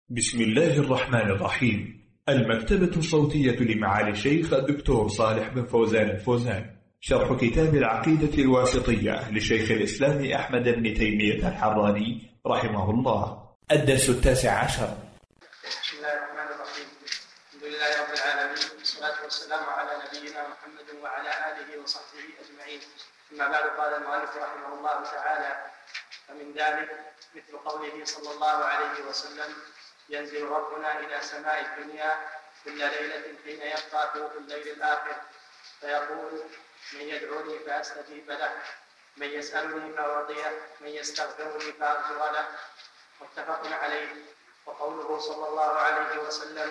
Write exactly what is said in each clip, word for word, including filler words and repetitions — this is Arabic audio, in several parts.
بسم الله الرحمن الرحيم. المكتبة الصوتية لمعالي الشيخ الدكتور صالح بن فوزان الفوزان، شرح كتاب العقيدة الواسطية لشيخ الإسلام أحمد بن تيمية الحراني رحمه الله. الدرس التاسع عشر. بسم الله الرحمن الرحيم. الحمد لله رب العالمين، والصلاة والسلام على نبينا محمد وعلى آله وصحبه أجمعين. أما بعد، قال المؤلف رحمه الله تعالى: فمن ذلك مثل قوله صلى الله عليه وسلم: ينزل ربنا إلى سماء الدنيا كل ليلة حين يبقى ثلث الليل الآخر فيقول: من يدعوني فأستجيب له، من يسألني فأعطيه، من يستغفرني فأغفر له. متفق عليه. وقوله صلى الله عليه وسلم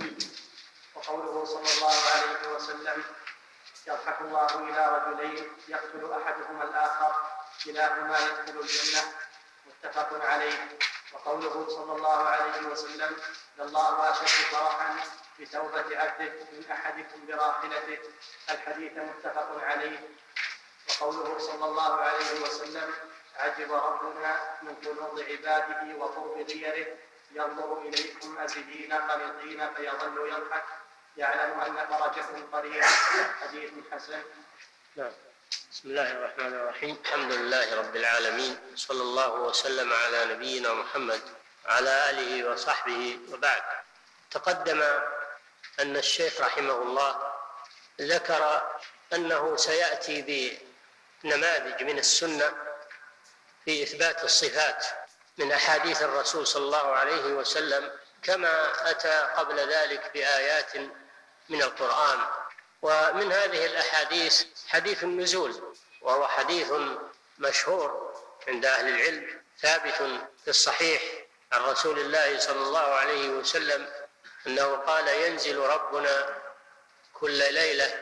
وقوله صلى الله عليه وسلم: يضحك الله إلى رجلين يقتل أحدهما الآخر كلاهما يدخل الجنة. متفق عليه. وقوله صلى الله عليه وسلم: لله أشد فرحا بتوبة عبده من أحدكم براحلته. الحديث متفق عليه. وقوله صلى الله عليه وسلم: عجب ربنا من قنوط عباده وقرب غيره، ينظر إليكم أزلين قنطين فيظل يضحك، يعلم أن فرجكم قريب. حديث حسن. نعم. بسم الله الرحمن الرحيم. الحمد لله رب العالمين، صلى الله وسلم على نبينا محمد وعلى آله وصحبه، وبعد. تقدم أن الشيخ رحمه الله ذكر أنه سيأتي بنماذج من السنة في إثبات الصفات من أحاديث الرسول صلى الله عليه وسلم، كما أتى قبل ذلك بآيات من القرآن. ومن هذه الأحاديث حديث النزول، وهو حديث مشهور عند أهل العلم، ثابت في الصحيح عن رسول الله صلى الله عليه وسلم أنه قال: ينزل ربنا كل ليلة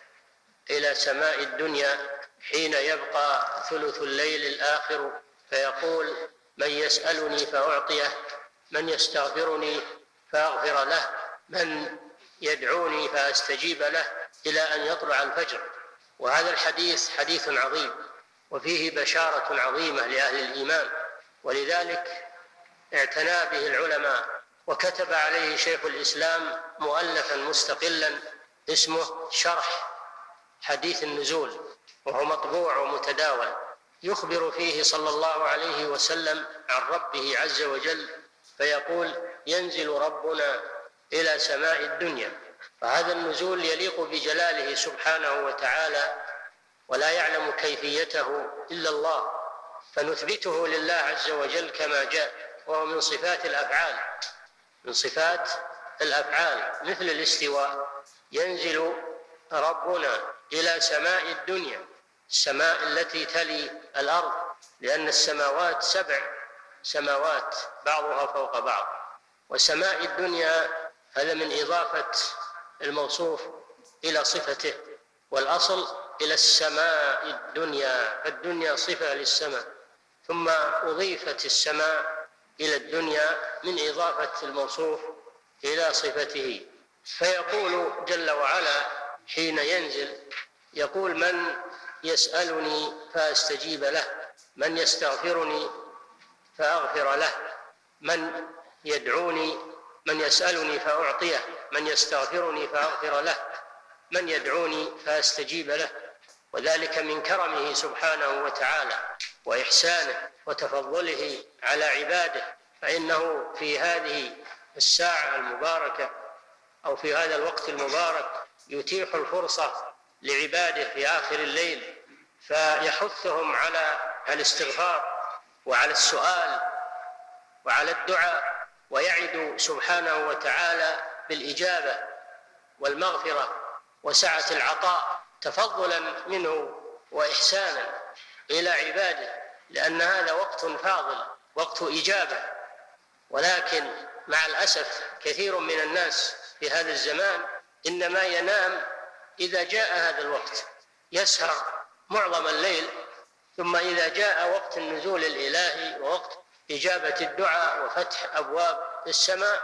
إلى سماء الدنيا حين يبقى ثلث الليل الآخر فيقول: من يسألني فأعطيه، من يستغفرني فأغفر له، من يدعوني فأستجيب له، إلى أن يطلع الفجر. وهذا الحديث حديث عظيم، وفيه بشارة عظيمة لأهل الإيمان، ولذلك اعتنى به العلماء، وكتب عليه شيخ الإسلام مؤلفا مستقلا اسمه شرح حديث النزول، وهو مطبوع ومتداول، يخبر فيه صلى الله عليه وسلم عن ربه عز وجل فيقول: ينزل ربنا إلى سماء الدنيا. فهذا النزول يليق بجلاله سبحانه وتعالى، ولا يعلم كيفيته إلا الله، فنثبته لله عز وجل كما جاء، وهو من صفات الأفعال من صفات الأفعال مثل الاستواء. ينزل ربنا إلى سماء الدنيا، السماء التي تلي الأرض، لأن السماوات سبع سماوات بعضها فوق بعض، وسماء الدنيا هذا من إضافة الموصوف إلى صفته، والأصل إلى السماء الدنيا، فالدنيا صفة للسماء، ثم أضيفت السماء إلى الدنيا من إضافة الموصوف إلى صفته. فيقول جل وعلا حين ينزل، يقول: من يسألني فأستجيب له، من يستغفرني فأغفر له، من يدعوني من يسألني فأعطيه، من يستغفرني فأغفر له، من يدعوني فأستجيب له. وذلك من كرمه سبحانه وتعالى وإحسانه وتفضله على عباده، فإنه في هذه الساعة المباركة أو في هذا الوقت المبارك يتيح الفرصة لعباده في آخر الليل، فيحثهم على الاستغفار وعلى السؤال وعلى الدعاء، ويعد سبحانه وتعالى بالإجابة والمغفرة وسعة العطاء تفضلا منه وإحسانا إلى عباده، لأن هذا وقت فاضل، وقت إجابة. ولكن مع الأسف كثير من الناس في هذا الزمان إنما ينام إذا جاء هذا الوقت، يسهر معظم الليل، ثم إذا جاء وقت النزول الإلهي ووقت إجابة الدعاء وفتح أبواب السماء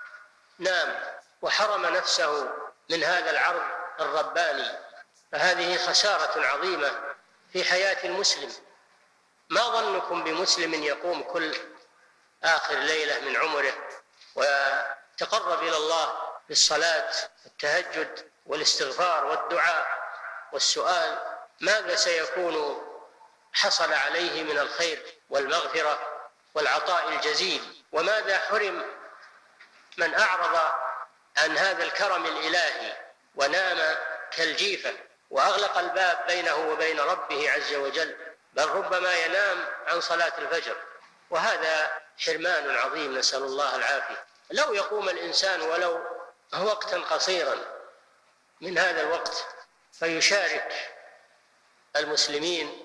نام وحرم نفسه من هذا العرض الرباني. فهذه خسارة عظيمة في حياة المسلم. ما ظنكم بمسلم يقوم كل آخر ليلة من عمره وتقرب إلى الله بالصلاة والتهجد والاستغفار والدعاء والسؤال ماذا سيكون حصل عليه من الخير والمغفرة والعطاء الجزيل، وماذا حرم من أعرض عن هذا الكرم الإلهي ونام كالجيفة وأغلق الباب بينه وبين ربه عز وجل، بل ربما ينام عن صلاة الفجر، وهذا حرمان عظيم، نسأل الله العافية. لو يقوم الإنسان ولو وقتا قصيرا من هذا الوقت فيشارك المسلمين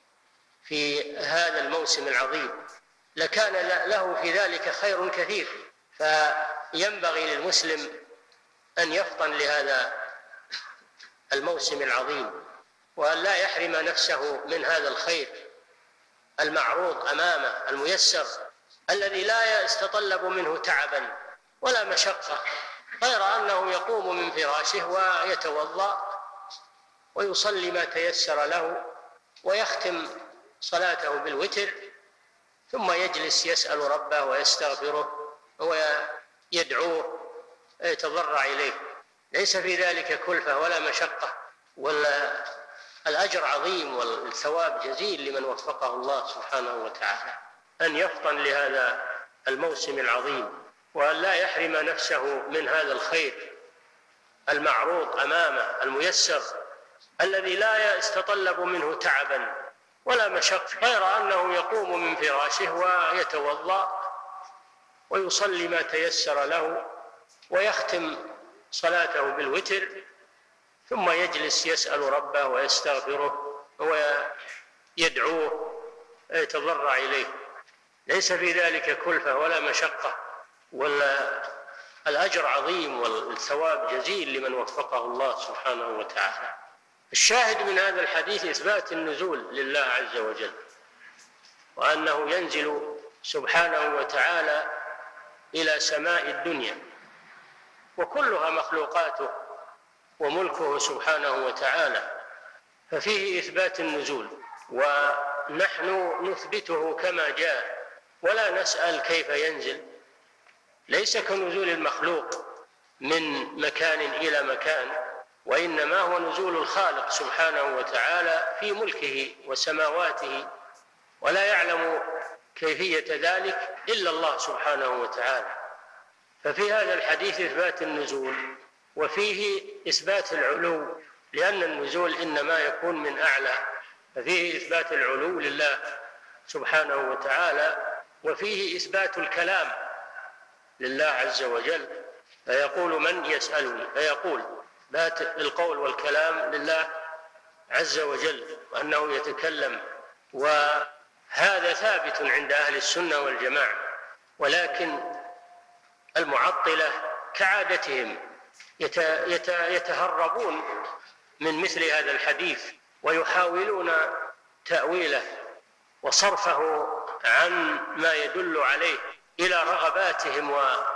في هذا الموسم العظيم لكان له في ذلك خير كثير. فينبغي للمسلم أن يفطن لهذا الموسم العظيم وأن لا يحرم نفسه من هذا الخير المعروض أمامه الميسر الذي لا يتطلب منه تعبا ولا مشقة، غير أنه يقوم من فراشه ويتوضأ ويصلي ما تيسر له ويختم صلاته بالوتر، ثم يجلس يسأل ربه ويستغفره ويدعوه ويتضرع إليه. ليس في ذلك كلفة ولا مشقة، ولا الأجر عظيم والثواب جزيل لمن وفقه الله سبحانه وتعالى. أن يفطن لهذا الموسم العظيم وأن لا يحرم نفسه من هذا الخير المعروض أمامه الميسر الذي لا يتطلب منه تعبا ولا مشقة، غير أنه يقوم من فراشه ويتوضأ ويصلي ما تيسر له ويختم صلاته بالوتر، ثم يجلس يسأل ربه ويستغفره ويدعوه ويتضرع إليه. ليس في ذلك كلفة ولا مشقة، ولا الأجر عظيم والثواب جزيل لمن وفقه الله سبحانه وتعالى. الشاهد من هذا الحديث إثبات النزول لله عز وجل، وأنه ينزل سبحانه وتعالى إلى سماء الدنيا، وكلها مخلوقاته وملكه سبحانه وتعالى، ففيه إثبات النزول، ونحن نثبته كما جاء ولا نسأل كيف ينزل. ليس كنزول المخلوق من مكان إلى مكان، وإنما هو نزول الخالق سبحانه وتعالى في ملكه وسماواته، ولا يعلم كيفية ذلك إلا الله سبحانه وتعالى. ففي هذا الحديث إثبات النزول، وفيه إثبات العلو، لأن النزول إنما يكون من أعلى، ففيه إثبات العلو لله سبحانه وتعالى، وفيه إثبات الكلام لله عز وجل، فيقول من يسألني، فيقول إثبات القول والكلام لله عز وجل وأنه يتكلم، وهذا ثابت عند أهل السنة والجماعة. ولكن المعطلة كعادتهم يتهربون من مثل هذا الحديث ويحاولون تأويله وصرفه عن ما يدل عليه إلى رغباتهم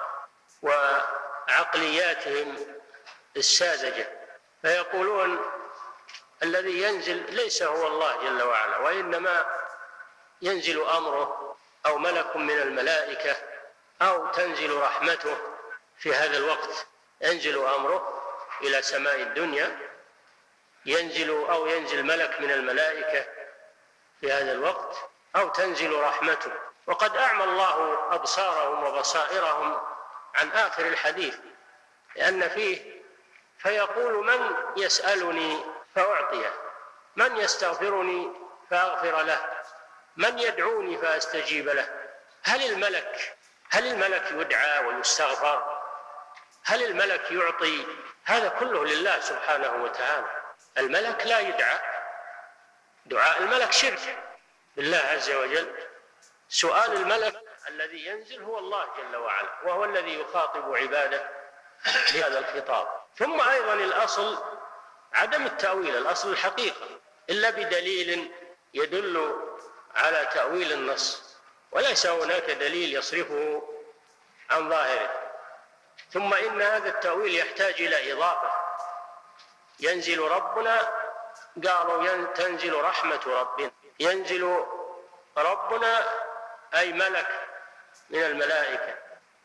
وعقلياتهم الساذجة، فيقولون الذي ينزل ليس هو الله جل وعلا، وإنما ينزل أمره أو ملك من الملائكة أو تنزل رحمته في هذا الوقت. ينزل أمره إلى سماء الدنيا، ينزل أو ينزل ملك من الملائكة في هذا الوقت، أو تنزل رحمته. وقد أعمى الله أبصارهم وبصائرهم عن آخر الحديث، لأن فيه فيقول من يسألني فأعطيه، من يستغفرني فأغفر له، من يدعوني فأستجيب له. هل الملك هل الملك يدعى ويستغفر؟ هل الملك يعطي؟ هذا كله لله سبحانه وتعالى. الملك لا يدعى، دعاء الملك شرك بالله عز وجل. سؤال الملك الذي ينزل هو الله جل وعلا، وهو الذي يخاطب عباده بهذا الخطاب. ثم أيضا الأصل عدم التأويل، الأصل الحقيقة، إلا بدليل يدل على تأويل النص، وليس هناك دليل يصرفه عن ظاهره. ثم إن هذا التأويل يحتاج إلى إضافة. ينزل ربنا، قالوا تنزل رحمة ربنا. ينزل ربنا أي ملك من الملائكة،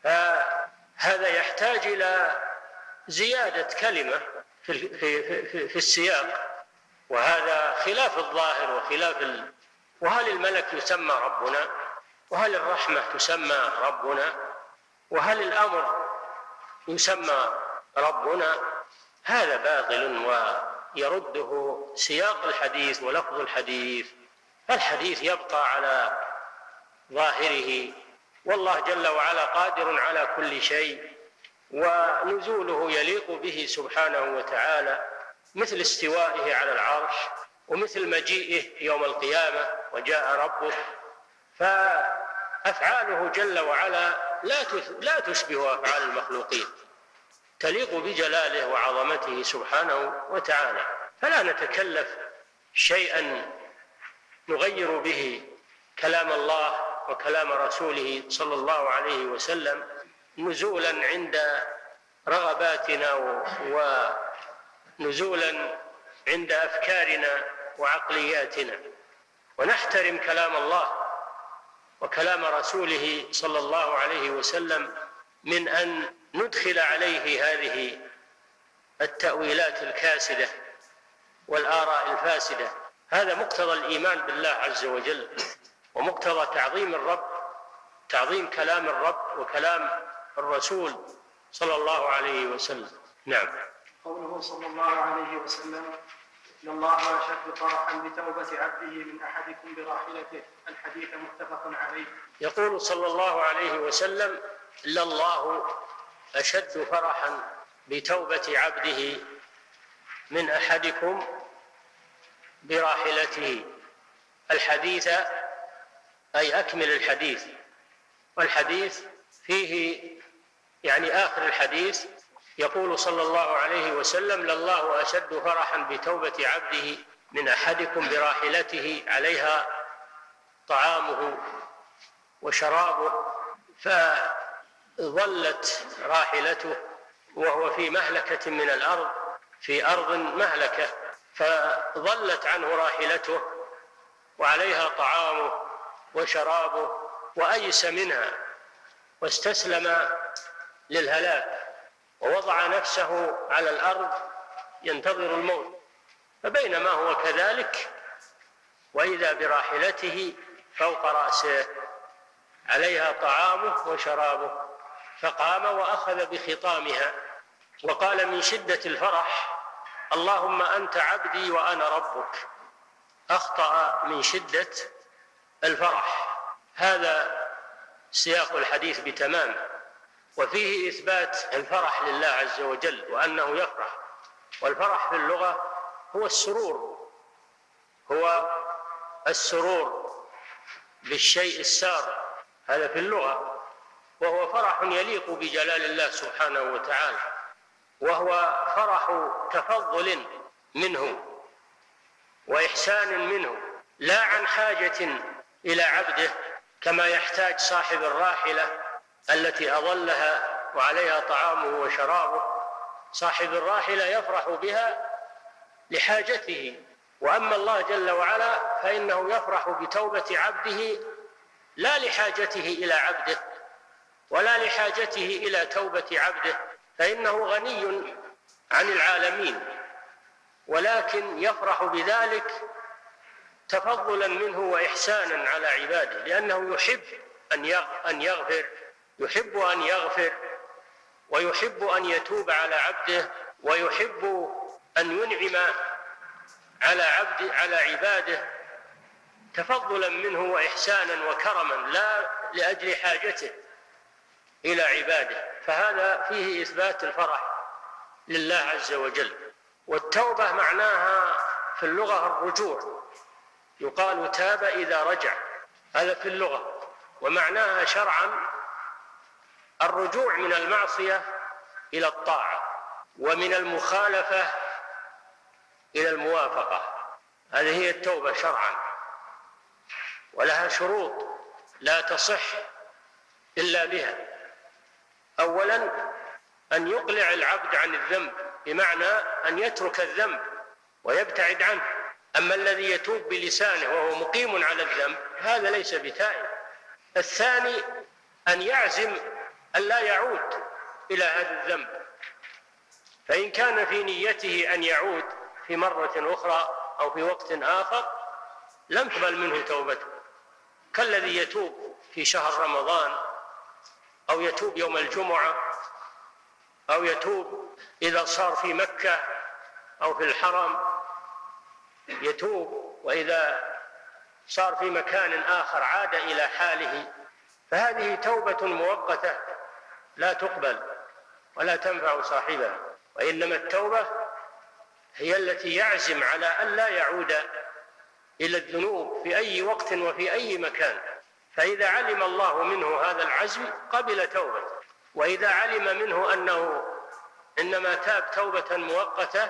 فهذا يحتاج إلى زيادة كلمة في, في, في, في السياق، وهذا خلاف الظاهر وخلاف ال... وهل الملك يسمى ربنا؟ وهل الرحمة تسمى ربنا؟ وهل الأمر يسمى ربنا؟ هذا باطل ويرده سياق الحديث ولفظ الحديث. الحديث يبقى على ظاهره، والله جل وعلا قادر على كل شيء، ونزوله يليق به سبحانه وتعالى، مثل استوائه على العرش ومثل مجيئه يوم القيامة وجاء ربه. فأفعاله جل وعلا لا تشبه أفعال المخلوقين، تليق بجلاله وعظمته سبحانه وتعالى. فلا نتكلف شيئا نغير به كلام الله وكلام رسوله صلى الله عليه وسلم نزولا عند رغباتنا ونزولا عند أفكارنا وعقلياتنا، ونحترم كلام الله وكلام رسوله صلى الله عليه وسلم من أن ندخل عليه هذه التأويلات الكاسدة والآراء الفاسدة. هذا مقتضى الإيمان بالله عز وجل، ومقتضى تعظيم الرب، تعظيم كلام الرب وكلام الرسول صلى الله عليه وسلم. نعم. قوله صلى الله عليه وسلم: إن الله أشد فرحا بتوبة عبده من أحدكم براحلته، الحديث متفق عليه. يقول صلى الله عليه وسلم: إن الله أشد فرحا بتوبة عبده من أحدكم براحلته. الحديث أي أكمل الحديث، والحديث فيه يعني آخر الحديث يقول صلى الله عليه وسلم: لله أشد فرحا بتوبة عبده من أحدكم براحلته عليها طعامه وشرابه، فظلت راحلته وهو في مهلكة من الأرض، في أرض مهلكة، فظلت عنه راحلته وعليها طعامه وشرابه، وأيس منها واستسلم للهلاك ووضع نفسه على الأرض ينتظر الموت. فبينما هو كذلك وإذا براحلته فوق رأسه عليها طعامه وشرابه، فقام وأخذ بخطامها وقال من شدة الفرح: اللهم أنت عبدي وأنا ربك. أخطأ من شدة الفرح. هذا سياق الحديث بتمام، وفيه إثبات الفرح لله عز وجل وأنه يفرح. والفرح في اللغة هو السرور، هو السرور بالشيء السار، هذا في اللغة، وهو فرح يليق بجلال الله سبحانه وتعالى، وهو فرح تفضل منه وإحسان منه، لا عن حاجة إلى عبده كما يحتاج صاحب الراحلة التي أظلها وعليها طعامه وشرابه. صاحب الراحلة يفرح بها لحاجته، وأما الله جل وعلا فإنه يفرح بتوبة عبده لا لحاجته إلى عبده ولا لحاجته إلى توبة عبده، فإنه غني عن العالمين، ولكن يفرح بذلك تفضلا منه وإحسانا على عباده، لأنه يحب أن يغفر، يحب أن يغفر ويحب أن يتوب على عبده، ويحب أن ينعم على عبد على عباده تفضلا منه وإحسانا وكرما، لا لأجل حاجته إلى عباده. فهذا فيه إثبات الفرح لله عز وجل. والتوبة معناها في اللغة الرجوع، يقال تاب إذا رجع، هذا في اللغة. ومعناها شرعا الرجوع من المعصية إلى الطاعة، ومن المخالفة إلى الموافقة، هذه هي التوبة شرعا، ولها شروط لا تصح إلا بها. أولا أن يقلع العبد عن الذنب، بمعنى أن يترك الذنب ويبتعد عنه. أما الذي يتوب بلسانه وهو مقيم على الذنب هذا ليس بتائب. الثاني أن يعزم ألا يعود إلى هذا الذنب، فإن كان في نيته أن يعود في مرة أخرى أو في وقت آخر لم تقبل منه توبته، كالذي يتوب في شهر رمضان أو يتوب يوم الجمعة أو يتوب إذا صار في مكة أو في الحرم يتوب، وإذا صار في مكان آخر عاد إلى حاله، فهذه توبة مؤقتة لا تقبل ولا تنفع صاحبها. وإنما التوبة هي التي يعزم على أن لا يعود إلى الذنوب في أي وقت وفي أي مكان، فإذا علم الله منه هذا العزم قبل توبته، وإذا علم منه أنه إنما تاب توبة مؤقتة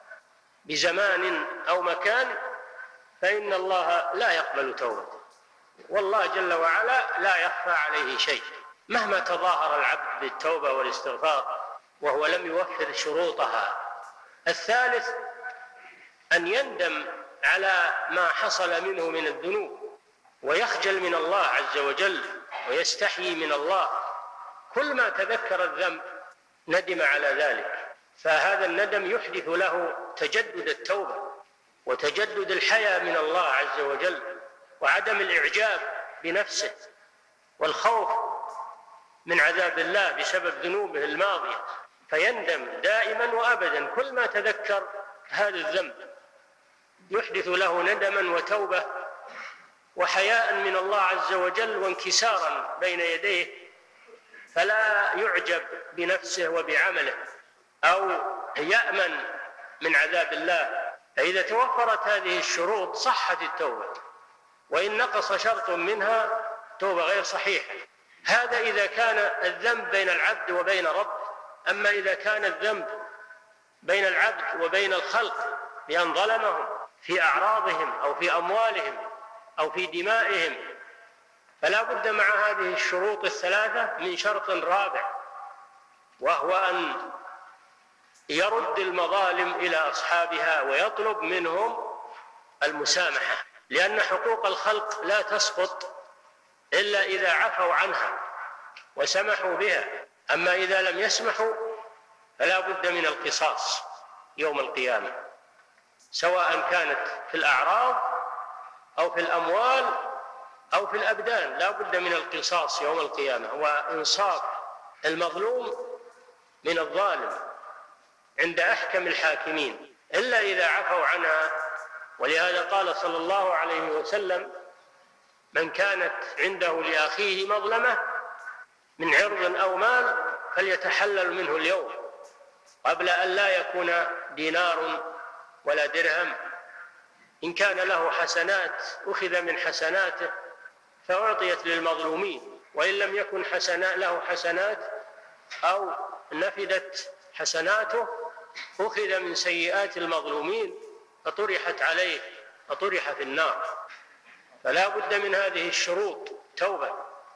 بزمان أو مكان فإن الله لا يقبل توبته، والله جل وعلا لا يخفى عليه شيء مهما تظاهر العبد بالتوبة والاستغفار وهو لم يوفر شروطها. الثالث أن يندم على ما حصل منه من الذنوب ويخجل من الله عز وجل ويستحيي من الله، كل ما تذكر الذنب ندم على ذلك، فهذا الندم يحدث له تجدد التوبة وتجدد الحياء من الله عز وجل وعدم الإعجاب بنفسه والخوف من عذاب الله بسبب ذنوبه الماضية، فيندم دائما وأبدا كل ما تذكر هذا الذنب يحدث له ندما وتوبة وحياء من الله عز وجل وانكسارا بين يديه، فلا يعجب بنفسه وبعمله أو يأمن من عذاب الله. فإذا توفرت هذه الشروط صحت التوبة، وإن نقص شرط منها توبة غير صحيحة. هذا إذا كان الذنب بين العبد وبين ربه. أما إذا كان الذنب بين العبد وبين الخلق بأن ظلمهم في أعراضهم أو في أموالهم أو في دمائهم، فلا بد مع هذه الشروط الثلاثة من شرط رابع، وهو أن يرد المظالم إلى أصحابها ويطلب منهم المسامحة، لأن حقوق الخلق لا تسقط إلا إذا عفوا عنها وسمحوا بها، أما إذا لم يسمحوا فلا بد من القصاص يوم القيامة، سواء كانت في الأعراض أو في الأموال أو في الأبدان، لا بد من القصاص يوم القيامة وإنصاف المظلوم من الظالم عند أحكم الحاكمين، إلا إذا عفوا عنها. ولهذا قال صلى الله عليه وسلم: من كانت عنده لأخيه مظلمة من عرض أو مال فليتحلل منه اليوم قبل أن لا يكون دينار ولا درهم. إن كان له حسنات أخذ من حسناته فأعطيت للمظلومين، وإن لم يكن حسنا له حسنات أو نفدت حسناته أخذ من سيئات المظلومين فطرحت عليه فطرح في النار. فلا بد من هذه الشروط توبة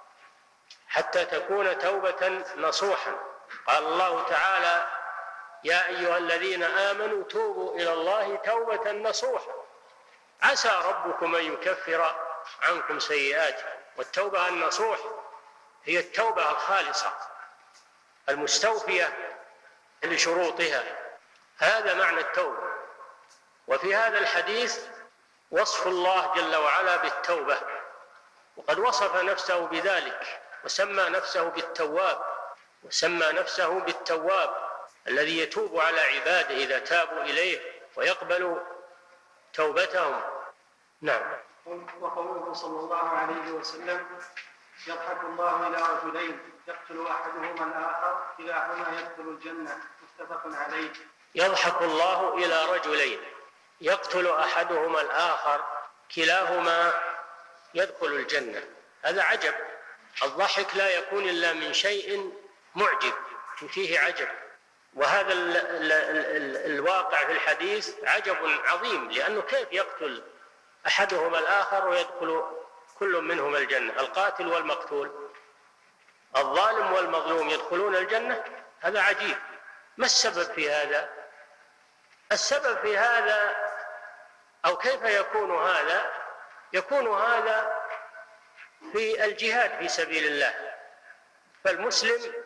حتى تكون توبة نصوحا. قال الله تعالى: يا أيها الذين آمنوا توبوا إلى الله توبة نصوحا عسى ربكم أن يكفر عنكم سيئاتكم. والتوبة النصوح هي التوبة الخالصة المستوفية لشروطها، هذا معنى التوبة. وفي هذا الحديث وصف الله جل وعلا بالتوبة، وقد وصف نفسه بذلك وسمى نفسه بالتواب وسمى نفسه بالتواب الذي يتوب على عباده إذا تابوا إليه ويقبل توبتهم. نعم. وقوله صلى الله عليه وسلم: يضحك الله إلى رجلين يقتل أحدهما الآخر كلاهما يدخل الجنة، متفق عليه. يضحك الله إلى رجلين يقتل أحدهما الآخر كلاهما يدخل الجنة. هذا عجب. الضحك لا يكون إلا من شيء معجب فيه عجب، وهذا ال ال ال الواقع في الحديث عجب عظيم، لأنه كيف يقتل أحدهما الآخر ويدخل كل منهما الجنة؟ القاتل والمقتول، الظالم والمظلوم يدخلون الجنة؟ هذا عجيب. ما السبب في هذا؟ السبب في هذا أو كيف يكون هذا؟ يكون هذا في الجهاد في سبيل الله. فالمسلم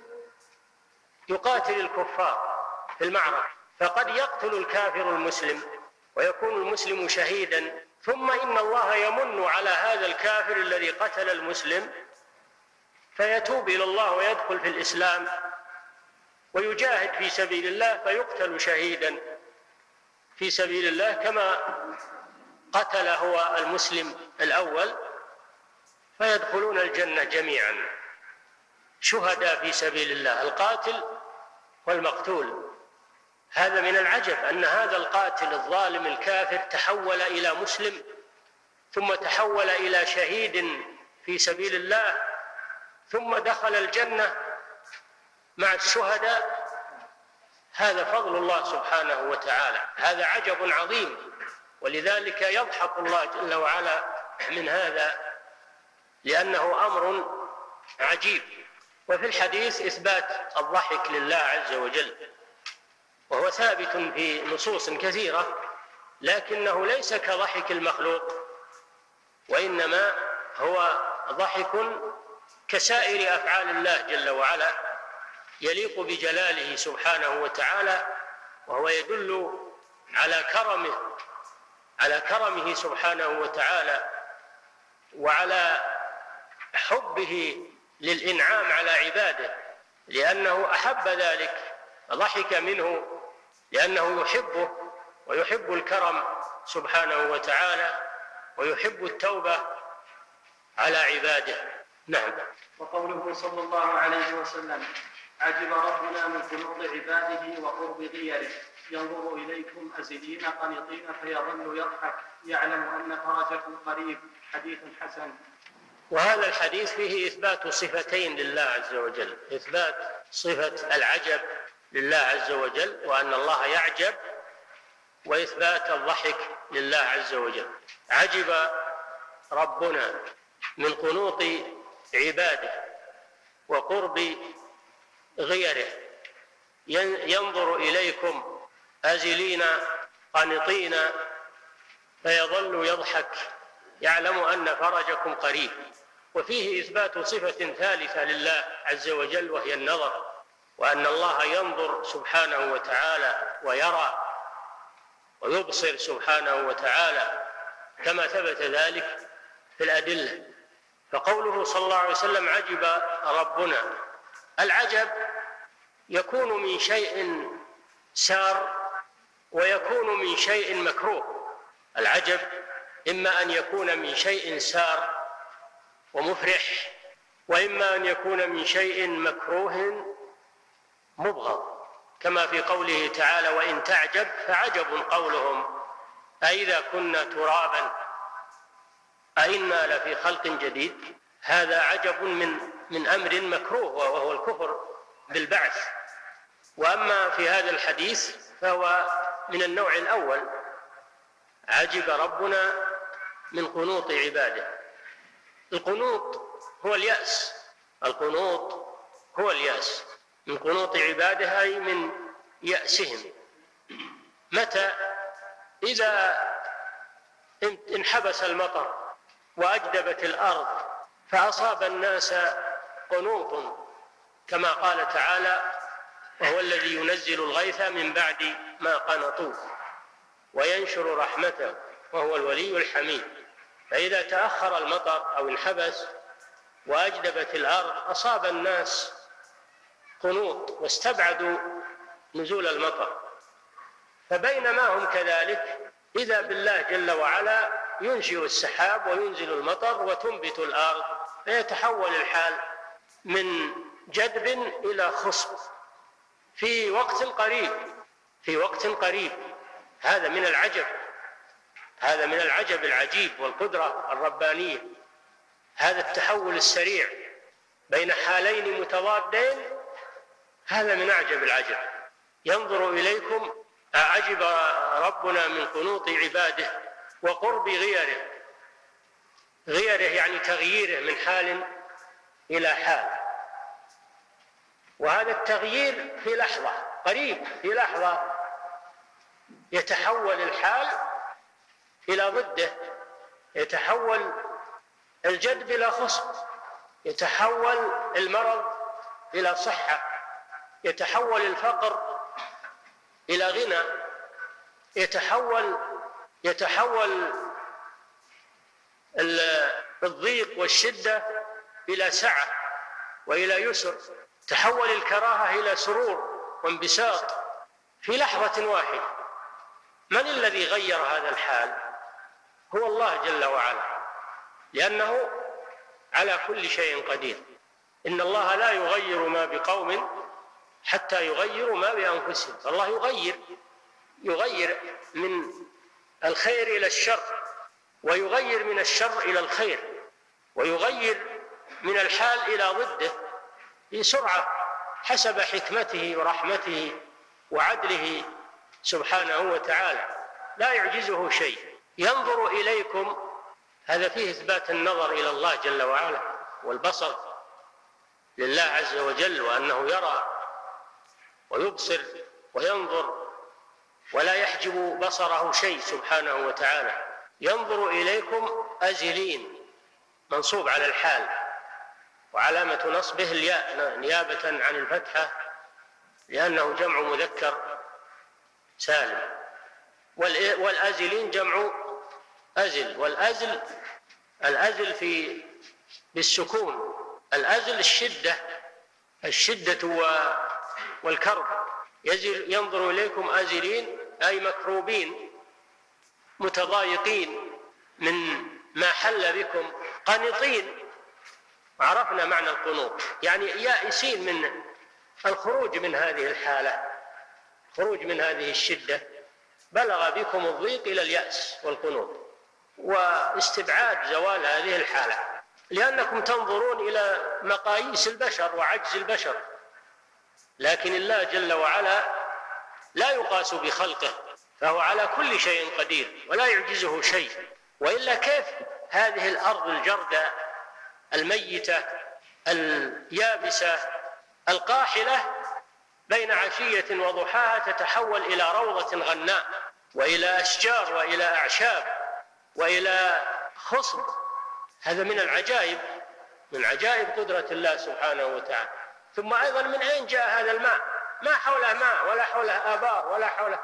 يقاتل الكفار في المعركة، فقد يقتل الكافر المسلم ويكون المسلم شهيدا، ثم إن الله يمن على هذا الكافر الذي قتل المسلم فيتوب إلى الله ويدخل في الإسلام ويجاهد في سبيل الله فيقتل شهيدا في سبيل الله كما قتل هو المسلم الأول، فيدخلون الجنة جميعا شهداء في سبيل الله، القاتل والمقتول. هذا من العجب أن هذا القاتل الظالم الكافر تحول إلى مسلم، ثم تحول إلى شهيد في سبيل الله، ثم دخل الجنة مع الشهداء. هذا فضل الله سبحانه وتعالى، هذا عجب عظيم، ولذلك يضحك الله جل وعلا من هذا لأنه أمر عجيب. وفي الحديث إثبات الضحك لله عز وجل، وهو ثابت في نصوص كثيرة، لكنه ليس كضحك المخلوق، وإنما هو ضحك كسائر أفعال الله جل وعلا يليق بجلاله سبحانه وتعالى، وهو يدل على كرمه على كرمه سبحانه وتعالى وعلى حبه للإنعام على عباده، لأنه أحب ذلك فضحك منه لأنه يحبه ويحب الكرم سبحانه وتعالى ويحب التوبة على عباده. نعم. وقوله صلى الله عليه وسلم: عجب ربنا من قنوط عباده وقرب غيره، ينظر إليكم أزلين قنطين فيظل يضحك، يعلم أن فرجكم قريب. حديث حسن. وهذا الحديث فيه إثبات صفتين لله عز وجل، إثبات صفة العجب لله عز وجل وأن الله يعجب، وإثبات الضحك لله عز وجل. عجب ربنا من قنوط عباده وقرب غيره، ينظر إليكم أزلين قنطين فيظل يضحك، يعلم أن فرجكم قريب. وفيه إثبات صفة ثالثة لله عز وجل وهي النظر، وأن الله ينظر سبحانه وتعالى ويرى ويبصر سبحانه وتعالى كما ثبت ذلك في الأدلة. فقوله صلى الله عليه وسلم: عجب ربنا، العجب يكون من شيء سار ويكون من شيء مكروه. العجب إما أن يكون من شيء سار ومفرح، وإما أن يكون من شيء مكروه مبغض، كما في قوله تعالى: وإن تعجب فعجب قولهم أإذا كنا ترابا أإنا لفي خلق جديد. هذا عجب من من أمر مكروه وهو الكفر بالبعث. وأما في هذا الحديث فهو من النوع الأول، عجب ربنا من قنوط عباده. القنوط هو اليأس، القنوط هو اليأس، من قنوط عباده أي من يأسهم. متى؟ إذا انحبس المطر وأجدبت الأرض فأصاب الناس قنوط، كما قال تعالى: وهو الذي ينزل الغيث من بعد ما قنطوا وينشر رحمته وهو الولي الحميد. فإذا تأخر المطر أو انحبس وأجدبت الأرض أصاب الناس قنوط واستبعدوا نزول المطر. فبينما هم كذلك إذا بالله جل وعلا ينشئ السحاب وينزل المطر وتنبت الأرض، فيتحول الحال من جدب إلى خصب في وقت قريب في وقت قريب. هذا من العجب، هذا من العجب العجيب والقدرة الربانية، هذا التحول السريع بين حالين متضادين، هذا من أعجب العجب. ينظر إليكم أعجب ربنا من قنوط عباده وقرب غيره. غيره يعني تغييره من حال إلى حال، وهذا التغيير في لحظة، قريب، في لحظة يتحول الحال إلى ضده، يتحول الجدب إلى خصب، يتحول المرض إلى صحة، يتحول الفقر إلى غنى، يتحول يتحول الضيق والشدة إلى سعة وإلى يسر، تحول الكراهة إلى سرور وانبساط في لحظة واحدة. من الذي غير هذا الحال؟ هو الله جل وعلا، لأنه على كل شيء قدير. إن الله لا يغير ما بقوم حتى يغيروا ما بأنفسهم. الله يغير يغير من الخير إلى الشر، ويغير من الشر إلى الخير، ويغير من الحال إلى ضده بسرعة حسب حكمته ورحمته وعدله سبحانه وتعالى، لا يعجزه شيء. ينظر إليكم، هذا فيه إثبات النظر إلى الله جل وعلا والبصر لله عز وجل، وأنه يرى ويبصر وينظر ولا يحجب بصره شيء سبحانه وتعالى. ينظر إليكم أزلين، منصوب على الحال، وعلامة نصبه الياء نيابة عن الفتحة لأنه جمع مذكر سالم، والأزلين جمع أزل، والأزل الأزل في بالسكون، الأزل الشدة الشدة والكرب. يزل ينظر إليكم أزلين أي مكروبين متضايقين من ما حل بكم، قانطين. عرفنا معنى القنوط، يعني يائسين من الخروج من هذه الحالة، خروج من هذه الشدة. بلغ بكم الضيق إلى اليأس والقنوط واستبعاد زوال هذه الحالة، لأنكم تنظرون إلى مقاييس البشر وعجز البشر، لكن الله جل وعلا لا يقاس بخلقه، فهو على كل شيء قدير ولا يعجزه شيء. وإلا كيف هذه الأرض الجردة الميتة اليابسة القاحلة بين عشية وضحاها تتحول إلى روضة غناء وإلى أشجار وإلى أعشاب وإلى خصب؟ هذا من العجائب، من عجائب قدرة الله سبحانه وتعالى. ثم أيضا من أين جاء هذا الماء؟ ما حوله ماء ولا حوله آبار ولا حوله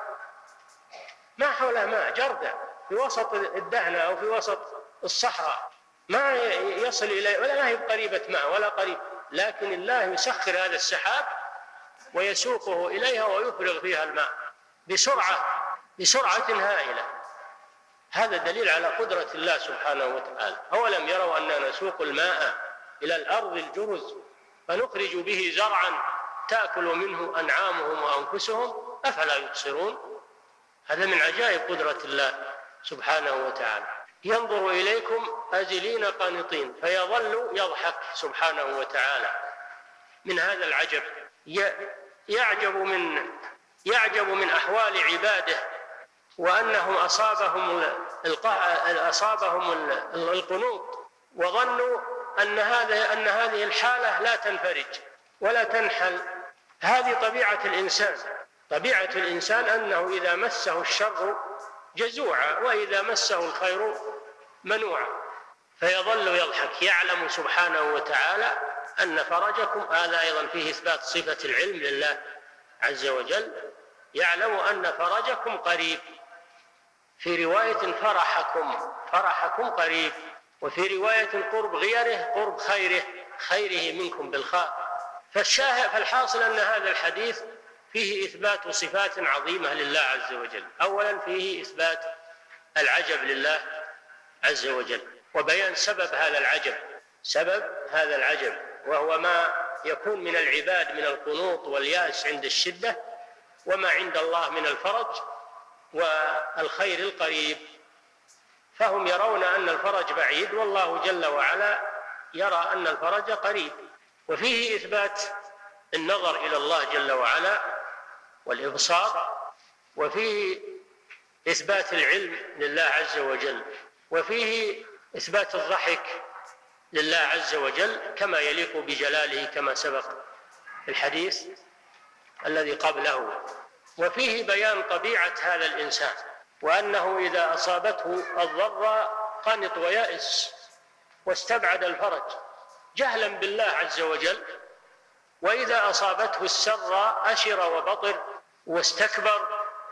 ما حوله ماء، جردة في وسط الدهنة أو في وسط الصحراء، ما يصل إليه ولا ما هي قريبة ماء ولا قريب، لكن الله يسخر هذا السحاب ويسوقه إليها ويفرغ فيها الماء بسرعة بسرعة هائلة. هذا دليل على قدرة الله سبحانه وتعالى. أولم يروا أننا نسوق الماء إلى الأرض الجرز فنخرج به زرعا تأكل منه أنعامهم وأنفسهم أفلا يبصرون؟ هذا من عجائب قدرة الله سبحانه وتعالى. ينظر إليكم أزلين قانطين، فيظل يضحك سبحانه وتعالى من هذا العجب، يعجب من يعجب من أحوال عباده، وأنهم أصابهم أصابهم القنوط وظنوا أن هذا أن هذه الحالة لا تنفرج ولا تنحل. هذه طبيعة الإنسان، طبيعة الإنسان أنه إذا مسه الشر جزوعا وإذا مسه الخير منوعا، فيظل يضحك. يعلم سبحانه وتعالى أن فرجكم، هذا أيضا فيه إثبات صفة العلم لله عز وجل، يعلم أن فرجكم قريب، في رواية فرحكم فرحكم قريب، وفي رواية قرب غيره قرب خيره خيره منكم بالخاء. فالشاهد فالحاصل أن هذا الحديث فيه إثبات صفات عظيمة لله عز وجل. أولا فيه إثبات العجب لله عز وجل، وبيان سبب هذا العجب سبب هذا العجب وهو ما يكون من العباد من القنوط واليأس عند الشدة، وما عند الله من الفرج والخير القريب. فهم يرون أن الفرج بعيد، والله جل وعلا يرى أن الفرج قريب. وفيه إثبات النظر إلى الله جل وعلا والإبصار، وفيه إثبات العلم لله عز وجل، وفيه إثبات الضحك لله عز وجل كما يليق بجلاله كما سبق الحديث الذي قبله. وفيه بيان طبيعة هذا الإنسان، وأنه إذا أصابته الضر قنط ويأس واستبعد الفرج جهلا بالله عز وجل، وإذا أصابته السر أشر وبطر واستكبر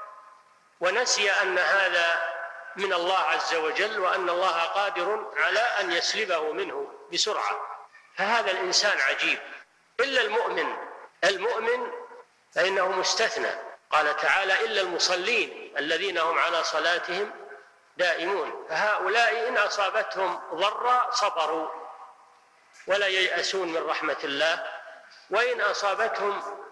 ونسي أن هذا من الله عز وجل وأن الله قادر على أن يسلبه منه بسرعة. فهذا الإنسان عجيب. إلا المؤمن، المؤمن فإنه مستثنى. قال تعالى: إلا المصلين الذين هم على صلاتهم دائمون. فهؤلاء إن أصابتهم ضرا صبروا ولا ييأسون من رحمة الله، وإن أصابتهم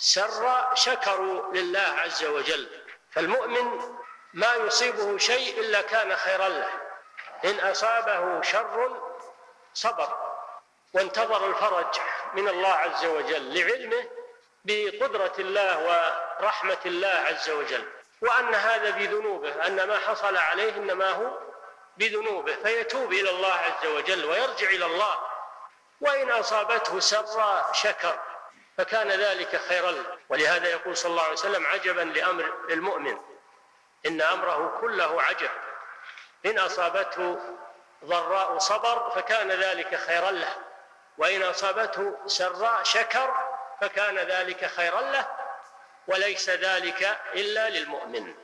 سرا شكروا لله عز وجل. فالمؤمن ما يصيبه شيء إلا كان خيرا له. إن أصابه شر صبر وانتظر الفرج من الله عز وجل لعلمه بقدرة الله ورحمة الله عز وجل، وأن هذا بذنوبه، أن ما حصل عليه إنما هو بذنوبه، فيتوب إلى الله عز وجل ويرجع إلى الله. وإن أصابته سرا شكر فكان ذلك خيرا له. ولهذا يقول صلى الله عليه وسلم: عجبا لأمر المؤمن إن أمره كله عجب، إن أصابته ضراء صبر فكان ذلك خيرا له، وإن أصابته سراء شكر فكان ذلك خيرا له، وليس ذلك إلا للمؤمن.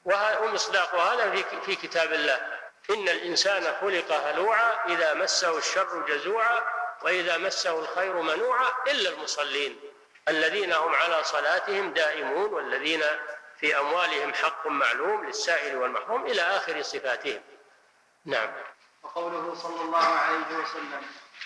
ومصداق هذا في كتاب الله: إن الإنسان خلق هلوعا إذا مسه الشر جزوعا وإذا مسه الخير منوعا إلا المصلين الذين هم على صلاتهم دائمون والذين في أموالهم حق معلوم للسائل والمحروم إلى آخر صفاتهم. نعم. وقوله صلى الله عليه وسلم: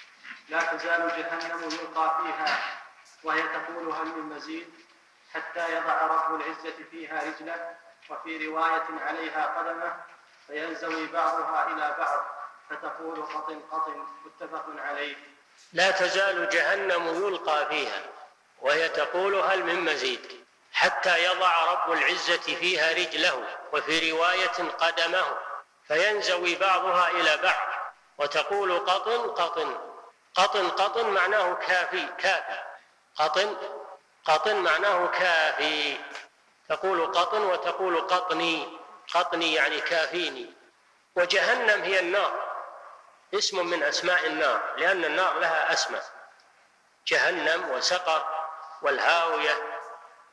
لا تزال جهنم يلقى فيها وهي تقول هل من مزيد حتى يضع رب العزة فيها رجله، وفي رواية عليها قدمه فينزوي بعضها إلى بعض فتقول قطن قطن، متفق عليه. لا تزال جهنم يلقى فيها وهي تقول هل من مزيد حتى يضع رب العزة فيها رجله، وفي رواية قدمه فينزوي بعضها إلى بعض وتقول قطن قطن. قطن قطن معناه كافي كافي، قطن قطن معناه كافي. تقول قطن وتقول قطني، قطني يعني كافيني. وجهنم هي النار، اسم من أسماء النار، لأن النار لها أسماء: جهنم وسقر والهاوية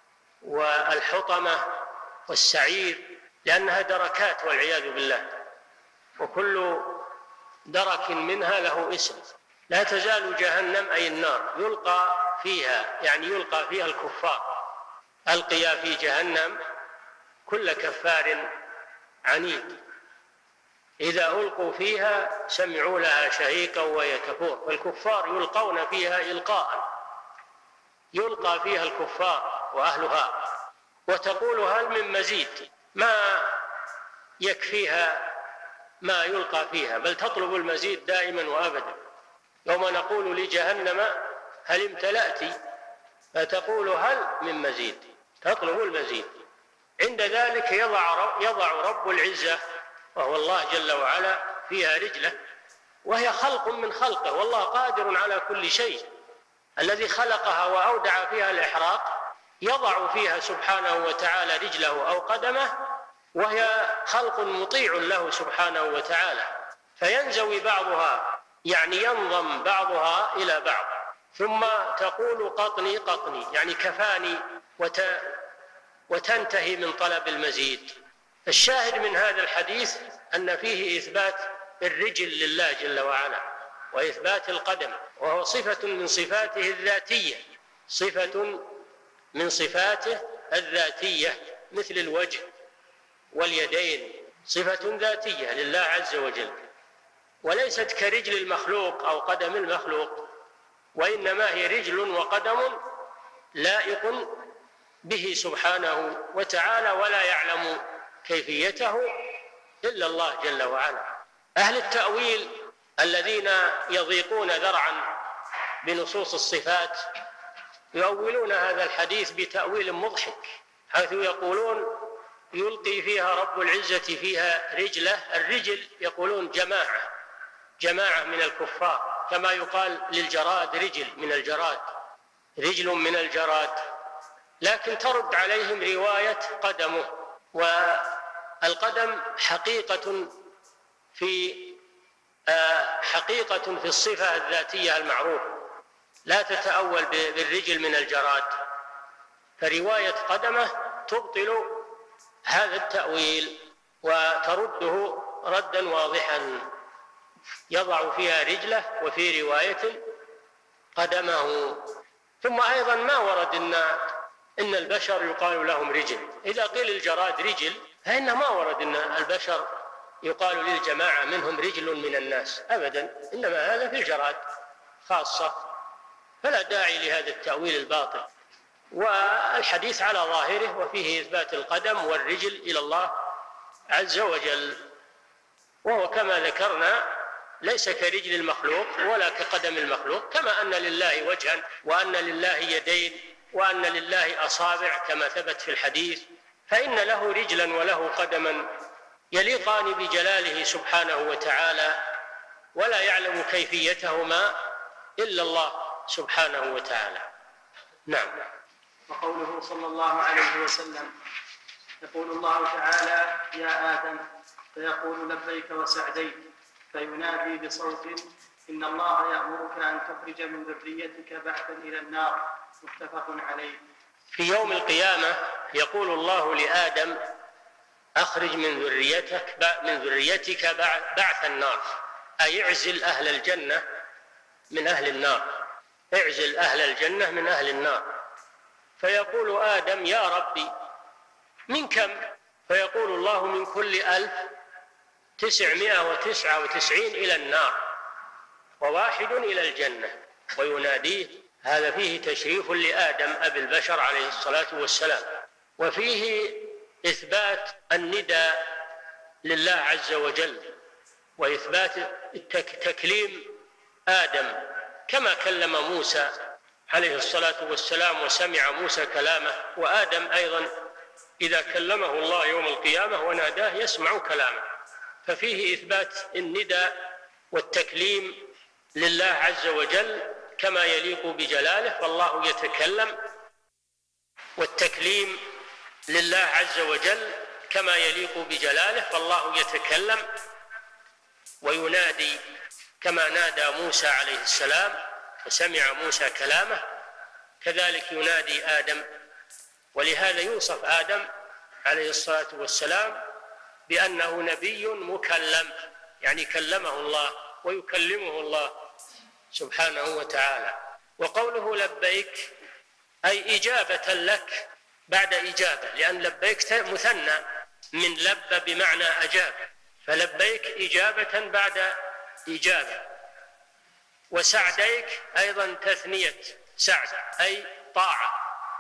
والحطمة والسعير، لأنها دركات والعياذ بالله، وكل درك منها له اسم. لا تزال جهنم أي النار يلقى فيها، يعني يلقى فيها الكفار. ألقي في جهنم كل كفار عنيد، إذا ألقوا فيها سمعوا لها شهيقا وهي تفور. والكفار يلقون فيها إلقاء، يلقى فيها الكفار وأهلها. وتقول هل من مزيد، ما يكفيها ما يلقى فيها، بل تطلب المزيد دائما وأبدا. يوم نقول لجهنم هل امتلأت فتقول هل من مزيد، تطلب المزيد. عند ذلك يضع يضع رب العزة وهو الله جل وعلا فيها رجله، وهي خلق من خلقه، والله قادر على كل شيء. الذي خلقها وأودع فيها الإحراق يضع فيها سبحانه وتعالى رجله أو قدمه، وهي خلق مطيع له سبحانه وتعالى. فينزوي بعضها، يعني ينضم بعضها إلى بعض، ثم تقول قطني قطني، يعني كفاني، وت... وتنتهي من طلب المزيد. الشاهد من هذا الحديث أن فيه إثبات الرجل لله جل وعلا، وإثبات القدم، وهو صفة من صفاته الذاتية، صفة من صفاته الذاتية مثل الوجه واليدين، صفة ذاتية لله عز وجل، وليست كرجل المخلوق أو قدم المخلوق، وإنما هي رجل وقدم لائق به سبحانه وتعالى، ولا يعلم كيفيته إلا الله جل وعلا. أهل التأويل الذين يضيقون ذرعا بنصوص الصفات يؤولون هذا الحديث بتأويل مضحك، حيث يقولون يلقي فيها رب العزة فيها رجله. الرجل يقولون جماعة جماعة من الكفار، كما يقال للجراد رجل من الجراد، رجل من الجراد، لكن ترد عليهم رواية قدمه. والقدم حقيقة في حقيقة في الصفة الذاتية المعروفة، لا تتأول بالرجل من الجراد، فرواية قدمه تبطل هذا التأويل وترده ردا واضحا، يضع فيها رجله وفي رواية قدمه. ثم أيضا ما ورد إن, إن البشر يقال لهم رجل. إذا قيل الجراد رجل فإنه ما ورد إن البشر يقال للجماعة منهم رجل من الناس أبدا، إنما هذا في الجراد خاصة، فلا داعي لهذا التأويل الباطل. والحديث على ظاهره وفيه إثبات القدم والرجل إلى الله عز وجل، وهو كما ذكرنا ليس كرجل المخلوق ولا كقدم المخلوق، كما أن لله وجها وأن لله يدين وأن لله أصابع كما ثبت في الحديث، فإن له رجلا وله قدما يليقان بجلاله سبحانه وتعالى، ولا يعلم كيفيتهما إلا الله سبحانه وتعالى. نعم. وقوله صلى الله عليه وسلم: يقول الله تعالى: يا آدم، فيقول: لبيك وسعديك، فينادي بصوت: إن الله يأمرك أن تخرج من ذريتك بعثا إلى النار. متفق عليه. في يوم القيامة يقول الله لآدم: أخرج من ذريتك من ذريتك بعث النار، أي اعزل أهل الجنة من أهل النار، اعزل أهل الجنة من أهل النار. فيقول آدم: يا ربي من كم؟ فيقول الله: من كل ألف تسعمائة وتسعة وتسعين إلى النار وواحد إلى الجنة. ويناديه. هذا فيه تشريف لآدم أبي البشر عليه الصلاة والسلام، وفيه إثبات النداء لله عز وجل، وإثبات تكليم آدم كما كلم موسى عليه الصلاة والسلام وسمع موسى كلامه، وآدم أيضا إذا كلمه الله يوم القيامة وناداه يسمع كلامه. ففيه إثبات النداء والتكليم لله عز وجل كما يليق بجلاله، فالله يتكلم، والتكليم لله عز وجل كما يليق بجلاله، فالله يتكلم وينادي كما نادى موسى عليه السلام فسمع موسى كلامه، كذلك ينادي آدم. ولهذا يوصف آدم عليه الصلاة والسلام بأنه نبي مكلم، يعني كلمه الله ويكلمه الله سبحانه وتعالى. وقوله لبيك أي إجابة لك بعد إجابة، لأن لبيك مثنى من لب بمعنى أجاب، فلبيك إجابة بعد إجابة. وسعديك أيضا تثنية سعد أي طاعة،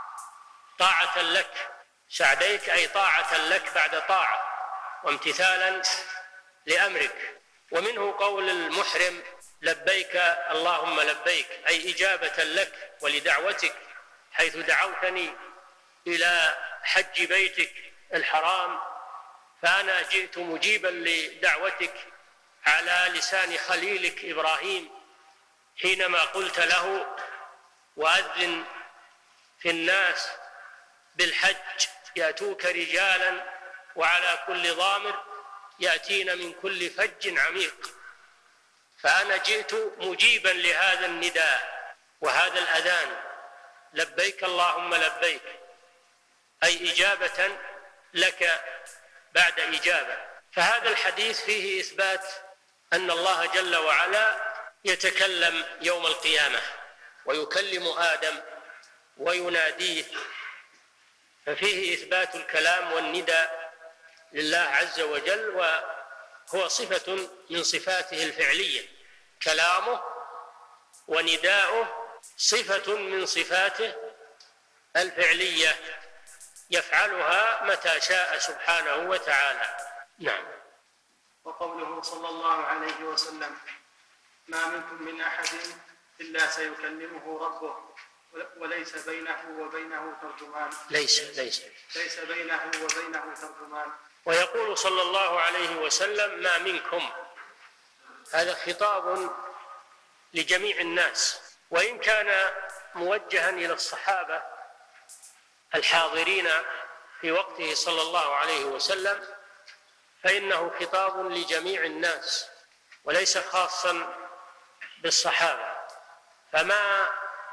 طاعة لك. سعديك أي طاعة لك بعد طاعة وامتثالا لأمرك. ومنه قول المحرم: لبيك اللهم لبيك، أي إجابة لك ولدعوتك، حيث دعوتني إلى حج بيتك الحرام فأنا جئت مجيبا لدعوتك على لسان خليلك إبراهيم حينما قلت له: وأذن في الناس بالحج يأتوك رجالا وعلى كل ضامر يأتين من كل فج عميق. فأنا جئت مجيبا لهذا النداء وهذا الأذان: لبيك اللهم لبيك، أي إجابة لك بعد إجابة. فهذا الحديث فيه إثبات أن الله جل وعلا يتكلم يوم القيامة ويكلم آدم ويناديه، ففيه إثبات الكلام والنداء لله عز وجل، وهو صفة من صفاته الفعلية. كلامه ونداؤه صفة من صفاته الفعلية يفعلها متى شاء سبحانه وتعالى. نعم. وقوله صلى الله عليه وسلم: ما منكم من أحد إلا سيكلمه ربه وليس بينه وبينه ترجمان. ليس ليس ليس بينه وبينه ترجمان. ويقول صلى الله عليه وسلم: ما منكم، هذا خطاب لجميع الناس، وإن كان موجها إلى الصحابة الحاضرين في وقته صلى الله عليه وسلم، فإنه خطاب لجميع الناس وليس خاصا بالصحابة. فما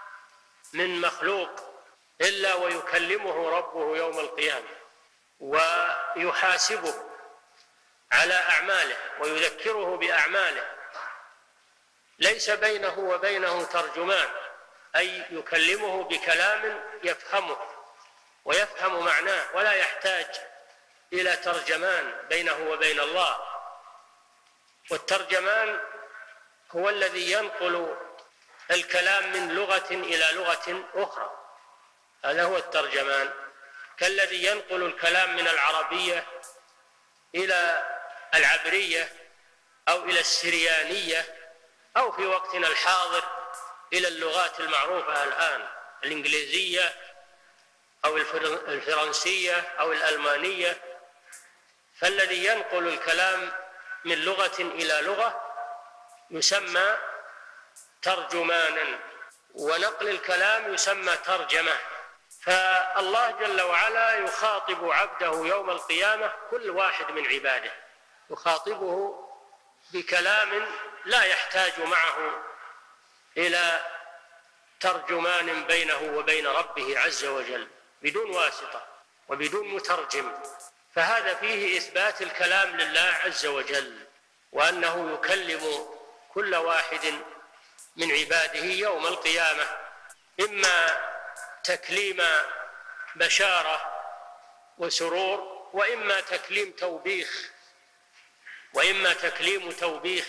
من مخلوق إلا ويكلمه ربه يوم القيامة ويحاسبه على أعماله ويذكره بأعماله، ليس بينه وبينه ترجمان، أي يكلمه بكلام يفهمه ويفهم معناه، ولا يحتاج إلى ترجمان بينه وبين الله. والترجمان هو الذي ينقل الكلام من لغة إلى لغة أخرى، هذا هو الترجمان، كالذي ينقل الكلام من العربية إلى العبرية أو إلى السريانية أو في وقتنا الحاضر إلى اللغات المعروفة الآن، الإنجليزية أو الفرنسية أو الألمانية. فالذي ينقل الكلام من لغة إلى لغة يسمى ترجمانا، ونقل الكلام يسمى ترجمة. فالله جل وعلا يخاطب عبده يوم القيامة، كل واحد من عباده يخاطبه بكلام لا يحتاج معه إلى ترجمان بينه وبين ربه عز وجل، بدون واسطة وبدون مترجم. فهذا فيه إثبات الكلام لله عز وجل، وأنه يكلم كل واحد من عباده يوم القيامة، إما تكليم بشارة وسرور، وإما تكليم توبيخ، وإما تكليم توبيخ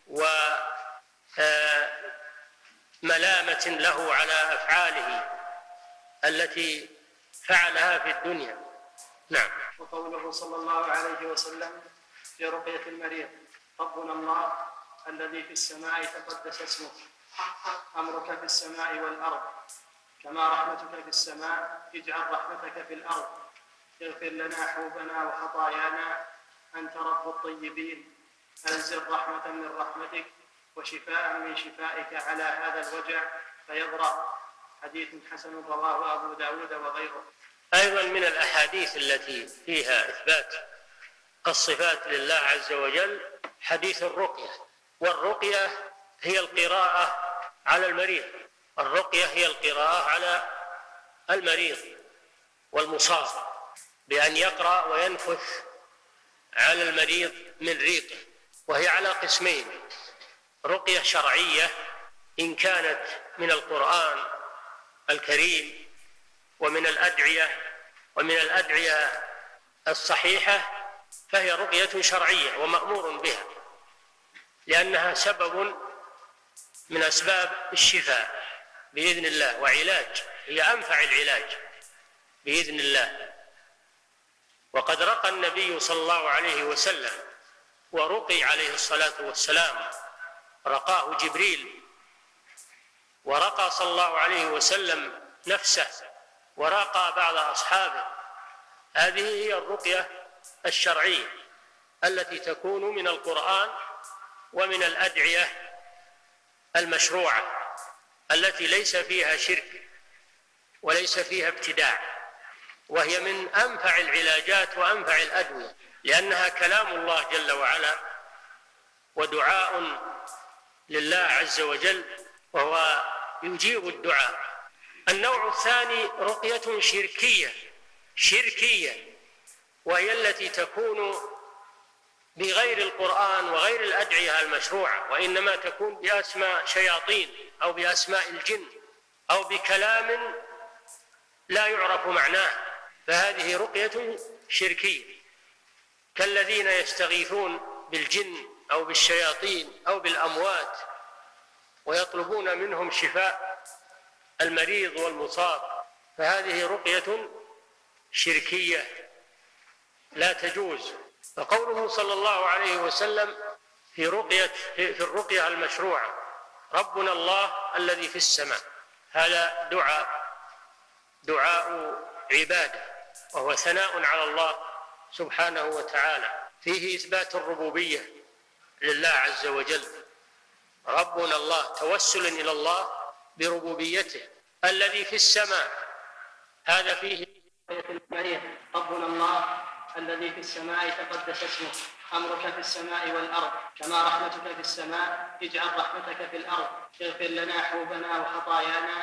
وملامة له على أفعاله التي فعلها في الدنيا. نعم. وقوله صلى الله عليه وسلم في رقية المريض: ربنا الله الذي في السماء تقدس اسمك، أمرك في السماء والأرض، كما رحمتك في السماء اجعل رحمتك في الأرض، اغفر لنا حوبنا وخطايانا، أنت رب الطيبين، أنزل رحمة من رحمتك وشفاء من شفائك على هذا الوجع فيبرأ. حديث حسن رواه أبو داود وغيره. أيضا من الأحاديث التي فيها إثبات الصفات لله عز وجل حديث الرقية. والرقية هي القراءة على المريض، الرقية هي القراءة على المريض والمصاب، بأن يقرأ وينفث على المريض من ريقه. وهي على قسمين: رقية شرعية إن كانت من القرآن الكريم ومن الأدعية ومن الأدعية الصحيحة، فهي رقية شرعية ومأمور بها، لأنها سبب من أسباب الشفاء بإذن الله وعلاج، هي أنفع العلاج بإذن الله. وقد رقى النبي صلى الله عليه وسلم ورقي عليه الصلاة والسلام، رقاه جبريل، ورقى صلى الله عليه وسلم نفسه، ورقى بعض أصحابه. هذه هي الرقية الشرعية التي تكون من القرآن ومن الأدعية المشروعة التي ليس فيها شرك وليس فيها ابتداع، وهي من أنفع العلاجات وأنفع الأدوية، لأنها كلام الله جل وعلا ودعاء لله عز وجل، وهو يجيب الدعاء. النوع الثاني رقية شركية شركية وهي التي تكون بغير القرآن وغير الأدعية المشروعة، وإنما تكون بأسماء شياطين أو بأسماء الجن أو بكلام لا يعرف معناه، فهذه رقية شركية، كالذين يستغيثون بالجن أو بالشياطين أو بالأموات ويطلبون منهم شفاء المريض والمصاب، فهذه رقية شركية لا تجوز. فقوله صلى الله عليه وسلم في رقية في الرقية المشروعة: ربنا الله الذي في السماء، هذا دعاء دعاء عبادة، وهو ثناء على الله سبحانه وتعالى، فيه إثبات الربوبية لله عز وجل. ربنا الله توسل إلى الله بربوبيته. الذي في السماء، هذا فيه ربنا الله الذي في السماء تقدس اسمك، أمرك في السماء والأرض، كما رحمتك في السماء اجعل رحمتك في الأرض، اغفر لنا حوبنا وخطايانا،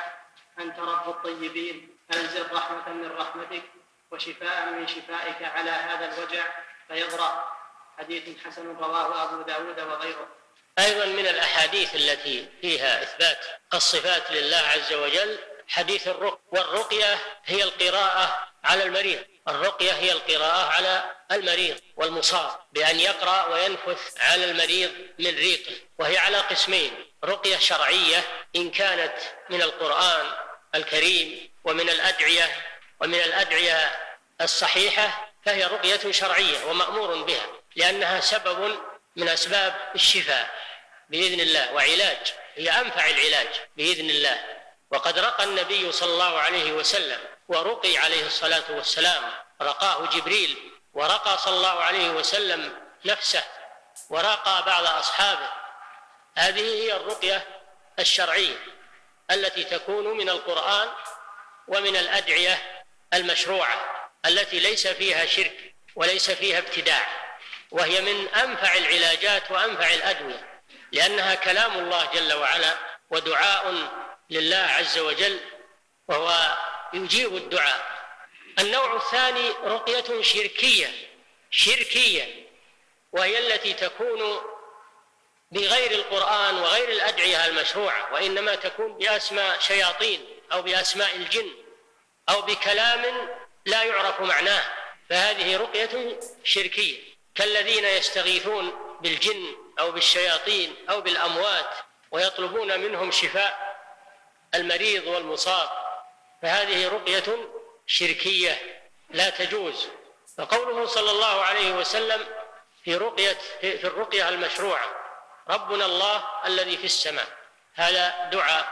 أنت رب الطيبين، أنزل رحمة من رحمتك وشفاء من شفائك على هذا الوجع فيضرأ. حديث حسن رواه أبو داود وغيره. أيضا من الأحاديث التي فيها إثبات الصفات لله عز وجل حديث الرقية، والرقية هي القراءة على المريض. الرقية هي القراءة على المريض والمصاب بأن يقرأ وينفث على المريض من ريقه، وهي على قسمين: رقية شرعية إن كانت من القرآن الكريم ومن الأدعية ومن الأدعية الصحيحة فهي رقية شرعية ومأمور بها، لأنها سبب من أسباب الشفاء بإذن الله وعلاج، هي أنفع العلاج بإذن الله. وقد رقى النبي صلى الله عليه وسلم ورقي عليه الصلاة والسلام، رقاه جبريل ورقى صلى الله عليه وسلم نفسه ورقى بعض أصحابه. هذه هي الرقية الشرعية التي تكون من القرآن ومن الأدعية المشروعة التي ليس فيها شرك وليس فيها ابتداع، وهي من أنفع العلاجات وأنفع الأدوية، لأنها كلام الله جل وعلا ودعاء لله عز وجل، وهو يجيب الدعاء. النوع الثاني رقية شركية شركية وهي التي تكون بغير القرآن وغير الأدعية المشروعة، وإنما تكون بأسماء شياطين أو بأسماء الجن أو بكلام لا يعرف معناه، فهذه رقية شركية، كالذين يستغيثون بالجن أو بالشياطين أو بالأموات ويطلبون منهم شفاء المريض والمصاب، فهذه رقية شركية لا تجوز. فقوله صلى الله عليه وسلم في رقية في الرقية المشروعة ربنا الله الذي في السماء، هذا دعاء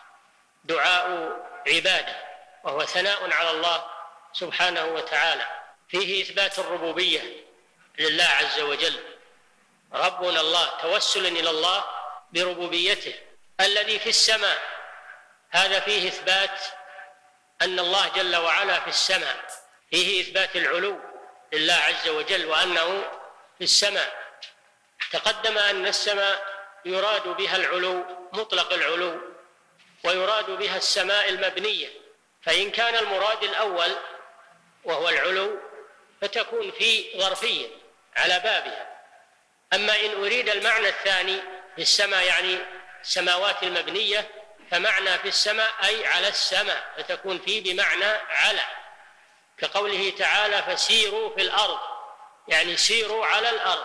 دعاء عبادة، وهو ثناء على الله سبحانه وتعالى، فيه إثبات الربوبية لله عز وجل. ربنا الله توسل إلى الله بربوبيته. الذي في السماء هذا فيه إثبات أن الله جل وعلا في السماء، فيه إثبات العلو لله عز وجل وأنه في السماء. تقدم أن السماء يراد بها العلو مطلق العلو، ويراد بها السماء المبنية، فإن كان المراد الأول وهو العلو فتكون في ظرفية على بابها. أما إن أريد المعنى الثاني في السماء يعني السماوات المبنية، فمعنى في السماء أي على السماء، فتكون في بمعنى على، كقوله تعالى فسيروا في الأرض، يعني سيروا على الأرض،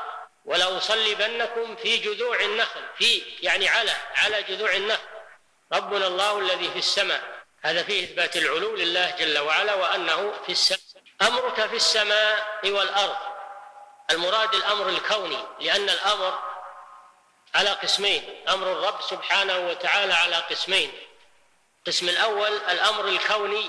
ولأصلبنكم في جذوع النخل، في يعني على على جذوع النخل. ربنا الله الذي في السماء، هذا فيه إثبات العلو لله جل وعلا وأنه في السماء. أمرك في السماء والأرض، المراد الأمر الكوني، لأن الأمر على قسمين، أمر الرب سبحانه وتعالى على قسمين. القسم الأول الأمر الكوني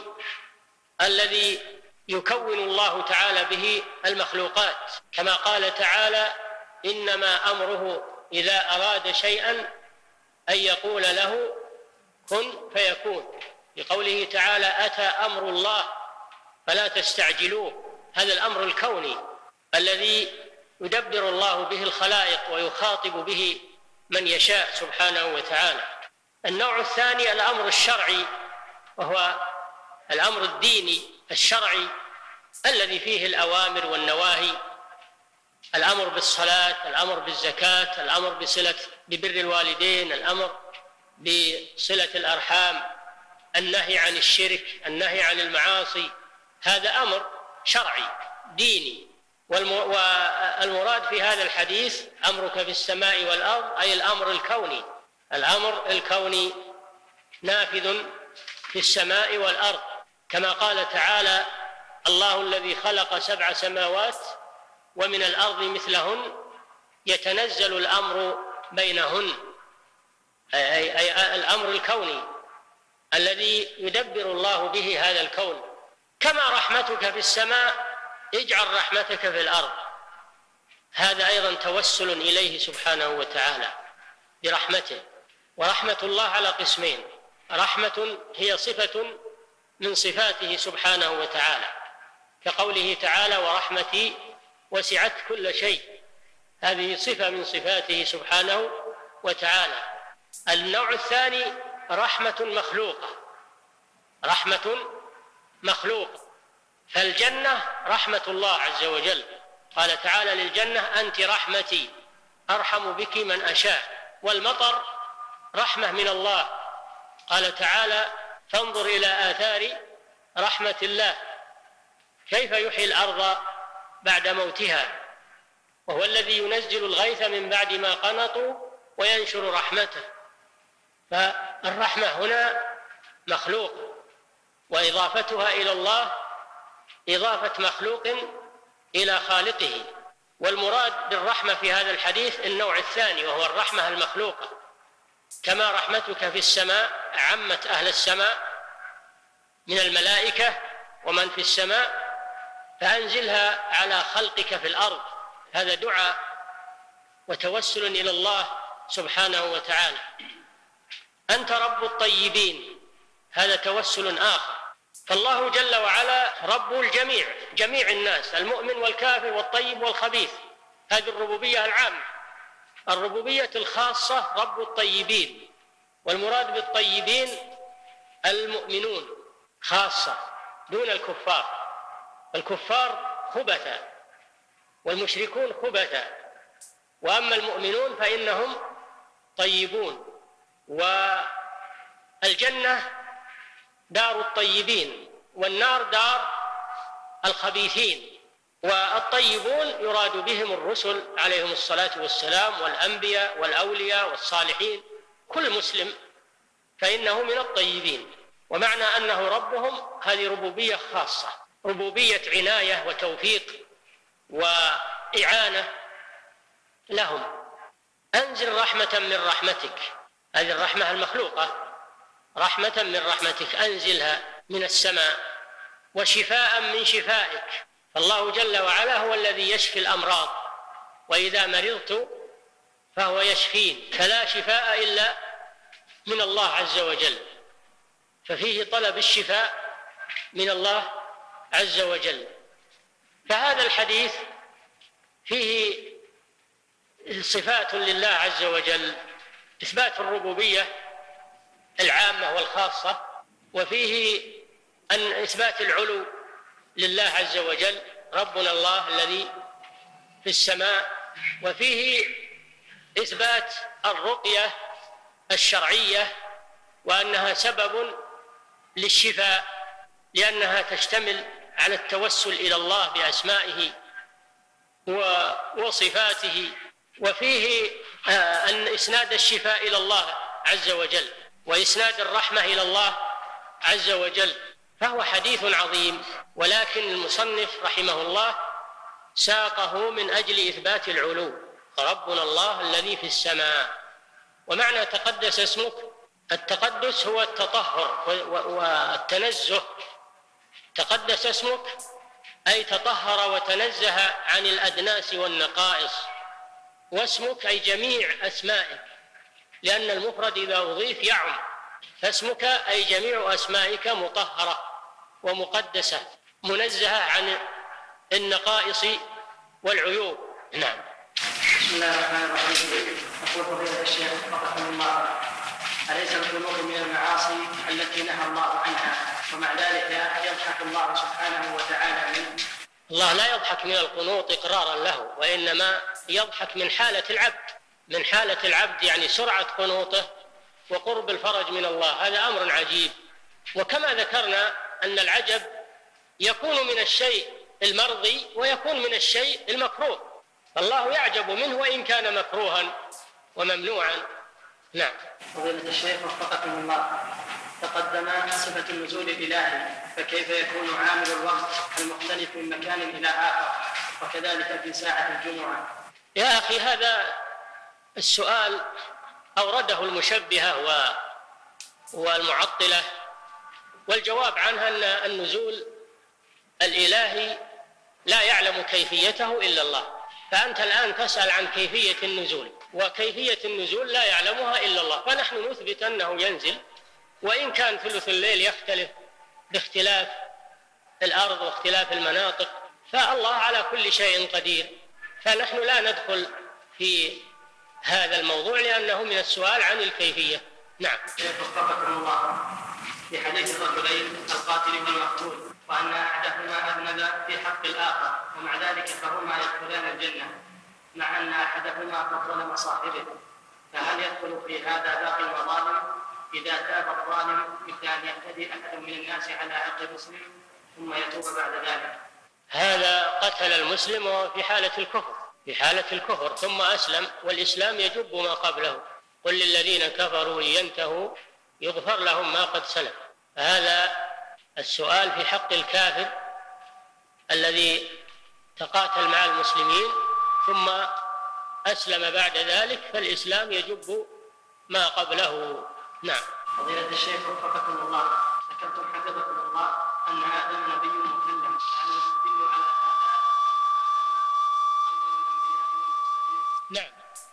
الذي يكون الله تعالى به المخلوقات، كما قال تعالى إنما أمره إذا أراد شيئا أن يقول له كن فيكون، بقوله تعالى أتى أمر الله فلا تستعجلوه. هذا الأمر الكوني الذي يدبر الله به الخلائق ويخاطب به من يشاء سبحانه وتعالى. النوع الثاني الأمر الشرعي، وهو الأمر الديني الشرعي الذي فيه الأوامر والنواهي، الأمر بالصلاة، الأمر بالزكاة، الأمر بصلة ببر الوالدين، الأمر بصلة الأرحام، النهي عن الشرك، النهي عن المعاصي، هذا أمر شرعي ديني. والمراد في هذا الحديث أمرك في السماء والأرض أي الأمر الكوني، الأمر الكوني نافذ في السماء والأرض، كما قال تعالى الله الذي خلق سبع سماوات ومن الأرض مثلهن يتنزل الأمر بينهن، أي, أي الأمر الكوني الذي يدبر الله به هذا الكون. كما رحمتك في السماء اجعل رحمتك في الأرض، هذا أيضا توسل إليه سبحانه وتعالى برحمته. ورحمة الله على قسمين، رحمة هي صفة من صفاته سبحانه وتعالى، كقوله تعالى ورحمتي وسعت كل شيء، هذه صفة من صفاته سبحانه وتعالى. النوع الثاني رحمة مخلوقة، رحمة مخلوق. فالجنة رحمة الله عز وجل، قال تعالى للجنة أنت رحمتي أرحم بك من أشاء. والمطر رحمة من الله، قال تعالى فانظر إلى آثار رحمة الله كيف يحيي الأرض بعد موتها، وهو الذي ينزل الغيث من بعد ما قنطوا وينشر رحمته. فالرحمة هنا مخلوق، وإضافتها إلى الله إضافة مخلوق إلى خالقه. والمراد بالرحمة في هذا الحديث النوع الثاني، وهو الرحمة المخلوقة. كما رحمتك في السماء عمت أهل السماء من الملائكة ومن في السماء، فأنزلها على خلقك في الأرض. هذا دعاء وتوسل إلى الله سبحانه وتعالى. أنت رب الطيبين، هذا توسل آخر. فالله جل وعلا رب الجميع، جميع الناس، المؤمن والكافر والطيب والخبيث. هذه الربوبية العامة. الربوبية الخاصة رب الطيبين، والمراد بالطيبين المؤمنون خاصة دون الكفار. الكفار خبثا والمشركون خبثا، وأما المؤمنون فإنهم طيبون. والجنة دار الطيبين والنار دار الخبيثين. والطيبون يراد بهم الرسل عليهم الصلاة والسلام والأنبياء والأولياء والصالحين. كل مسلم فإنه من الطيبين. ومعنى أنه ربهم هذه ربوبية خاصة، ربوبية عناية وتوفيق وإعانة لهم. أنزل رحمة من رحمتك، هذه الرحمة المخلوقة، رحمة من رحمتك أنزلها من السماء، وشفاء من شفائك. فالله جل وعلا هو الذي يشفي الأمراض، وإذا مرضت فهو يشفين، فلا شفاء إلا من الله عز وجل. ففيه طلب الشفاء من الله عز وجل. فهذا الحديث فيه صفات لله عز وجل، إثبات الربوبية العامة والخاصة، وفيه أن إثبات العلو لله عز وجل، ربنا الله الذي في السماء. وفيه إثبات الرقية الشرعية، وأنها سبب للشفاء، لأنها تشتمل على التوسل إلى الله بأسمائه وصفاته. وفيه أن إسناد الشفاء إلى الله عز وجل وإسناد الرحمة إلى الله عز وجل. فهو حديث عظيم، ولكن المصنف رحمه الله ساقه من أجل إثبات العلو، ربنا الله الذي في السماء. ومعنى تقدس اسمك، التقدس هو التطهر والتنزه. تقدس اسمك أي تطهر وتنزه عن الأدناس والنقائص. واسمك أي جميع أسمائك، لأن المفرد إذا أضيف يعم، فاسمك أي جميع أسمائك مطهرة ومقدسة منزهة عن النقائص والعيوب. نعم. بسم الله الرحمن الرحيم. يقول فضيلة الشيخ وفقكم الله: أليس القنوط من المعاصي التي نهى الله عنها، ومع ذلك يضحك الله سبحانه وتعالى منه؟ الله لا يضحك من القنوط إقرارا له، وإنما يضحك من حالة العبد، من حالة العبد يعني سرعة قنوطه وقرب الفرج من الله. هذا أمر عجيب. وكما ذكرنا أن العجب يكون من الشيء المرضي ويكون من الشيء المكروه، فالله يعجب منه وإن كان مكروها وممنوعا. نعم. فضيلة الشيخ وفقكم الله، تقدم صفة النزول الإلهي، فكيف يكون عامل الوقت المختلف من مكان إلى آخر، وكذلك في ساعة الجمعة؟ يا أخي، هذا السؤال أورده المشبهة والمعطلة، والجواب عنها أن النزول الإلهي لا يعلم كيفيته إلا الله. فأنت الآن تسأل عن كيفية النزول، وكيفية النزول لا يعلمها إلا الله. فنحن نثبت أنه ينزل، وإن كان ثلث الليل يختلف باختلاف الأرض واختلاف المناطق، فالله على كل شيء قدير. فنحن لا ندخل في هذا الموضوع لأنه من السؤال عن الكيفية. نعم. وفقكم الله، في حديث الرجلين القاتل والمقتول، وأن أحدهما أذنب في حق الآخر، ومع ذلك فهما يدخلان الجنة مع أن أحدهما قد ظلم صاحبه، فهل يدخل في هذا باقي وظالم إذا تاب الظالم مثل أن يهتدي أحد من الناس على حق مسلم ثم يتوب بعد ذلك؟ هذا قتل المسلم وهو في حالة الكفر، في حالة الكفر ثم أسلم، والإسلام يجب ما قبله. قل للذين كفروا ينتهوا يغفر لهم ما قد سلف. فهذا السؤال في حق الكافر الذي تقاتل مع المسلمين ثم أسلم بعد ذلك، فالإسلام يجب ما قبله. نعم. فضيلة الشيخ وفقكم الله، ذكرتم حفظكم الله أن آدم نبي مكلم، فهل نستدل على هذا أن آدم أول الأنبياء والمرسلين؟ نعم،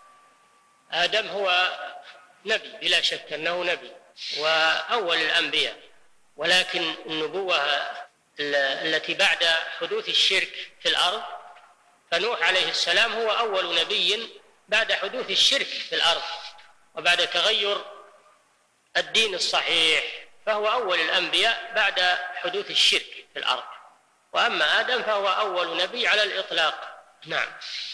آدم هو نبي بلا شك أنه نبي وأول الأنبياء، ولكن النبوة التي بعد حدوث الشرك في الأرض، فنوح عليه السلام هو أول نبي بعد حدوث الشرك في الأرض وبعد تغير الدين الصحيح، فهو أول الأنبياء بعد حدوث الشرك في الأرض. وأما آدم فهو أول نبي على الإطلاق. نعم.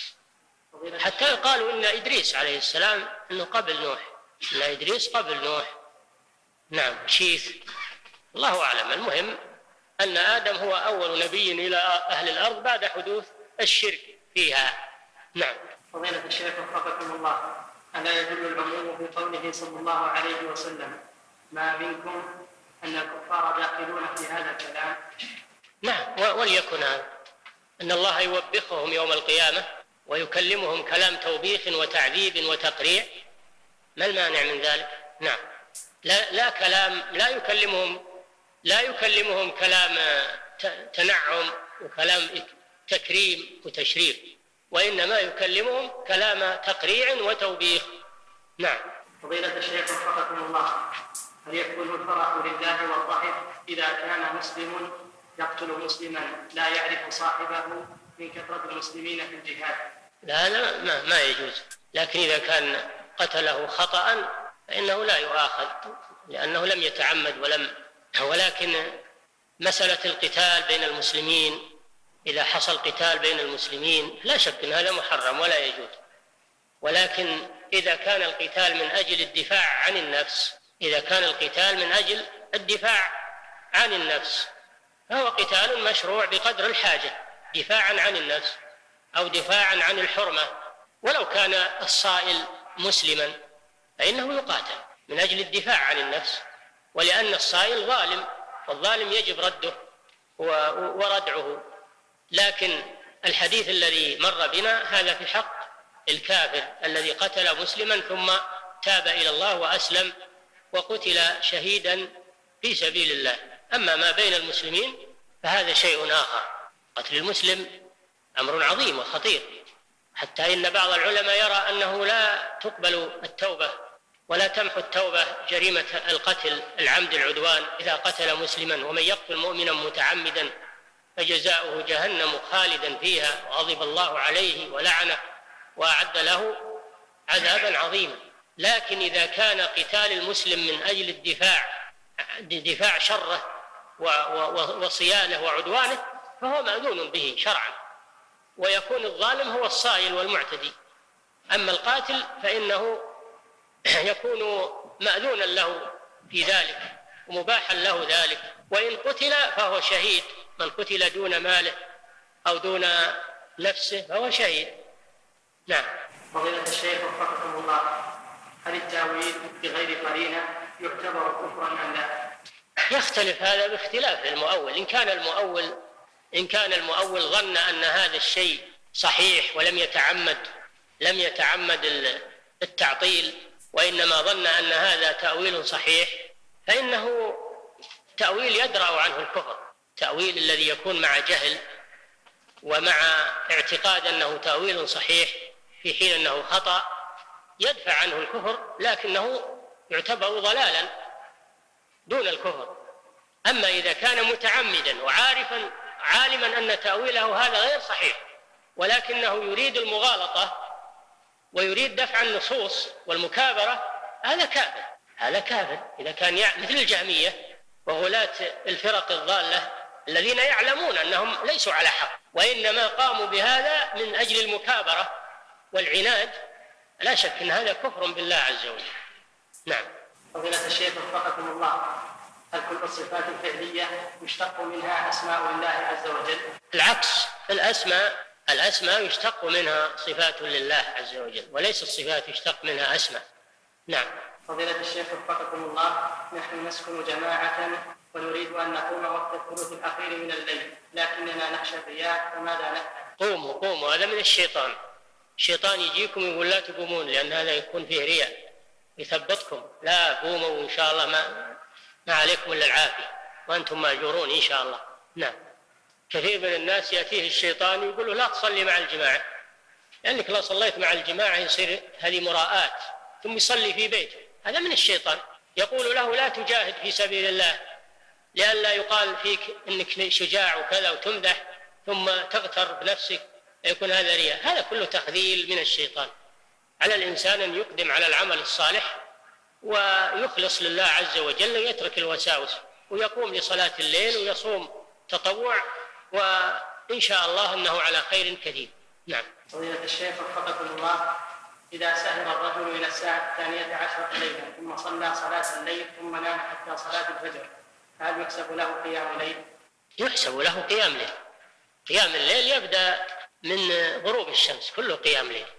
حتى قالوا إن إدريس عليه السلام إنه قبل نوح، إن إدريس قبل نوح. نعم. شيث، الله أعلم. المهم أن آدم هو أول نبي إلى أهل الأرض بعد حدوث الشرك فيها. نعم. فضيلة الشيخ وفقكم الله، ألا يدل العموم في قوله صلى الله عليه وسلم ما منكم أن الكفار داخلون في هذا الكلام؟ نعم، وليكن هذا، أن الله يوبخهم يوم القيامة ويكلمهم كلام توبيخ وتعذيب وتقريع، ما المانع من ذلك؟ نعم. لا, لا كلام لا يكلمهم لا يكلمهم كلام تنعم وكلام تكريم وتشريف، وإنما يكلمهم كلام تقريع وتوبيخ. نعم. فضيلة الشيخ وفقكم الله، هل يكون الفرح لله والضحك إذا كان مسلم يقتل مسلما لا يعرف صاحبه من كثرة المسلمين في الجهاد؟ لا لا ما, ما يجوز، لكن إذا كان قتله خطأ فإنه لا يؤاخذ لأنه لم يتعمد ولم ولكن مسألة القتال بين المسلمين، إذا حصل قتال بين المسلمين لا شك أن هذا محرم ولا يجوز، ولكن إذا كان القتال من أجل الدفاع عن النفس إذا كان القتال من أجل الدفاع عن النفس فهو قتال مشروع بقدر الحاجة، دفاعا عن النفس أو دفاعا عن الحرمة. ولو كان الصائل مسلما فإنه يقاتل من أجل الدفاع عن النفس، ولأن الصائل ظالم والظالم يجب رده وردعه. لكن الحديث الذي مر بنا هذا في حق الكافر الذي قتل مسلما ثم تاب إلى الله وأسلم وقتل شهيدا في سبيل الله. أما ما بين المسلمين فهذا شيء آخر. قتل المسلم أمر عظيم وخطير، حتى إن بعض العلماء يرى أنه لا تقبل التوبة ولا تمحو التوبة جريمة القتل العمد العدوان إذا قتل مسلما، ومن يقتل مؤمنا متعمدا فجزاؤه جهنم خالدا فيها وغضب الله عليه ولعنه وأعد له عذابا عظيما. لكن إذا كان قتال المسلم من أجل الدفاع دفاع شره وصيانه وعدوانه فهو مأذون به شرعا، ويكون الظالم هو الصائل والمعتدي. أما القاتل فإنه يكون مأذونا له في ذلك ومباحا له ذلك، وإن قتل فهو شهيد. من قتل دون ماله أو دون نفسه فهو شهيد. نعم. فضيلة الشيخ وفقكم الله، هل التأويل بغير قرينة يعتبر كفرا أم لا؟ يختلف هذا باختلاف المؤول. إن كان المؤول إن كان المؤول ظن أن هذا الشيء صحيح ولم يتعمد لم يتعمد التعطيل، وإنما ظن أن هذا تأويل صحيح، فإنه تأويل يدرأ عنه الكفر. التأويل الذي يكون مع جهل ومع اعتقاد أنه تأويل صحيح في حين أنه خطأ يدفع عنه الكفر، لكنه يعتبر ضلالا دون الكفر. أما إذا كان متعمدا وعارفا عالما أن تأويله هذا غير صحيح ولكنه يريد المغالطة ويريد دفع النصوص والمكابرة، هذا كافر. هذا كافر إذا كان مثل الجهمية وغلاة الفرق الضالة الذين يعلمون أنهم ليسوا على حق، وإنما قاموا بهذا من أجل المكابرة والعناد، لا شك أن هذا كفر بالله عز وجل. نعم. فضيلة الشيخ وفقكم الله، هل كل الصفات الفعلية يشتق منها أسماء الله عز وجل؟ العكس، الأسماء الأسماء يشتق منها صفات لله عز وجل، وليس الصفات يشتق منها أسماء. نعم. فضيلة الشيخ وفقكم الله، نحن نسكن جماعة ونريد أن نقوم وقت الثلث الأخير من الليل، لكننا نخشى الرياء، فماذا نفعل؟ قوموا قوموا، هذا من الشيطان. الشيطان يجيكم يقول لا تقومون، لأن هذا يكون فيه رياء، يثبتكم. لا، قوموا وإن شاء الله ما, ما عليكم إلا العافية، وأنتم ماجورون إن شاء الله. نعم. كثير من الناس يأتيه الشيطان يقول له لا تصلي مع الجماعة، لأنك لو صليت مع الجماعة يصير هذه مراءات، ثم يصلي في بيته. هذا من الشيطان. يقول له لا تجاهد في سبيل الله لئلا يقال فيك إنك شجاع وكذا وتمدح، ثم تغتر بنفسك، يكون هذا رياء. هذا كله تخذيل من الشيطان. على الإنسان أن يقدم على العمل الصالح ويخلص لله عز وجل، ويترك الوساوس، ويقوم لصلاة الليل ويصوم تطوع، وإن شاء الله أنه على خير كثير. نعم. فضيلة الشيخ وفقكم الله، إذا سهر الرجل إلى الساعة الثانية عشرة ليلا ثم صلى صلاة الليل ثم نام حتى صلاة الفجر، هل يحسب له قيام ليل؟ يحسب له قيام ليل. قيام الليل يبدأ من غروب الشمس، كله قيام ليل،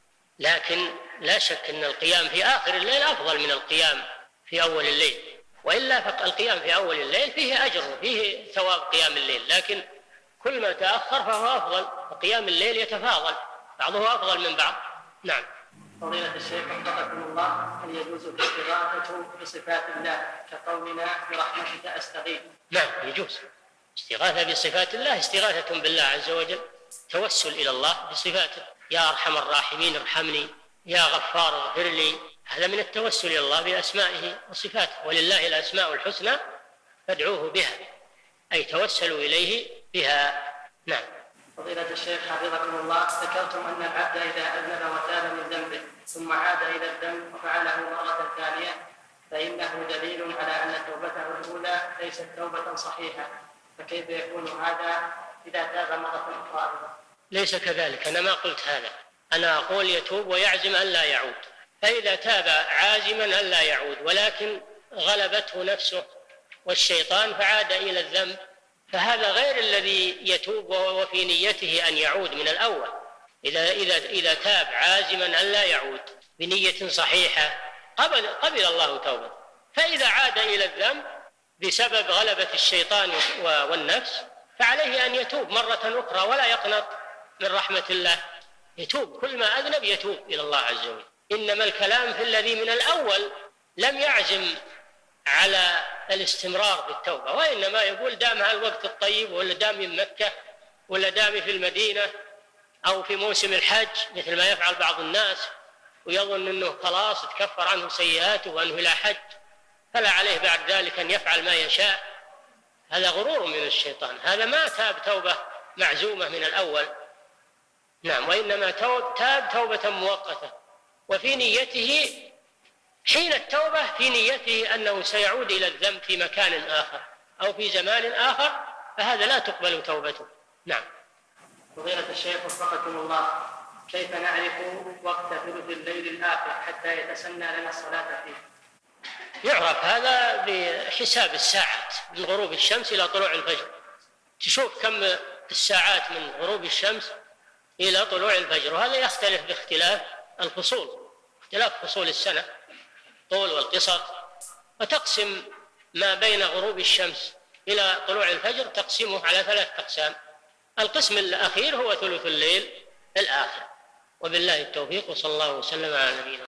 لكن لا شك أن القيام في آخر الليل أفضل من القيام في أول الليل، وإلا فالقيام في أول الليل فيه أجر وفيه ثواب قيام الليل، لكن كل ما تأخر فهو أفضل، وقيام الليل يتفاضل، بعضه أفضل من بعض. نعم. فضيلة الشيخ وفقكم الله، هل يجوز الاستغاثة بصفات الله كقولنا برحمتك أستغيث؟ نعم يجوز. استغاثة بصفات الله استغاثة بالله عز وجل، توسل إلى الله بصفاته. يا أرحم الراحمين ارحمني، يا غفار اغفر لي، هذا من التوسل إلى الله بأسمائه وصفاته. ولله الأسماء الحسنى فادعوه بها، أي توسلوا إليه بها. نعم. فضيلة الشيخ حفظكم الله، ذكرتم أن العبد إذا أذنب وتاب من ذنبه ثم عاد إلى الذنب وفعله مرة ثانية فإنه دليل على أن توبته الأولى ليست توبة صحيحة، فكيف يكون هذا إذا تاب مرة أخرى؟ ليس كذلك، أنا ما قلت هذا. أنا أقول يتوب ويعزم أن لا يعود. فإذا تاب عازما أن لا يعود ولكن غلبته نفسه والشيطان فعاد إلى الذنب، فهذا غير الذي يتوب وهو في نيته أن يعود من الأول. إذا, إذا, إذا تاب عازما أن لا يعود بنية صحيحة قبل, قبل الله توبة. فإذا عاد إلى الذنب بسبب غلبة الشيطان والنفس فعليه أن يتوب مرة أخرى ولا يقنط من رحمة الله، يتوب كل ما أذنب يتوب إلى الله عز وجل. إنما الكلام في الذي من الأول لم يعزم على الاستمرار في التوبة، وإنما يقول دام هالوقت الطيب، ولا دام من مكة، ولا دام في المدينة، أو في موسم الحج مثل ما يفعل بعض الناس، ويظن أنه خلاص تكفر عنه سيئاته وأنه إلى حج فلا عليه بعد ذلك أن يفعل ما يشاء. هذا غرور من الشيطان، هذا ما تاب توبة معزومة من الأول. نعم. وإنما تاب توبة مؤقتة، وفي نيته حين التوبة في نيته أنه سيعود إلى الذنب في مكان آخر أو في زمان آخر، فهذا لا تقبل توبته. نعم. فضيلة الشيخ وفقكم الله، كيف نعرف وقت ثلث الليل الآخر حتى يتسنى لنا الصلاة فيه؟ يعرف هذا بحساب الساعات من غروب الشمس إلى طلوع الفجر، تشوف كم الساعات من غروب الشمس إلى طلوع الفجر، وهذا يختلف باختلاف الفصول، اختلاف فصول السنة طول والقصر، وتقسم ما بين غروب الشمس إلى طلوع الفجر تقسمه على ثلاث أقسام. القسم الأخير هو ثلث الليل الآخر، وبالله التوفيق، وصلى الله وسلم على نبينا.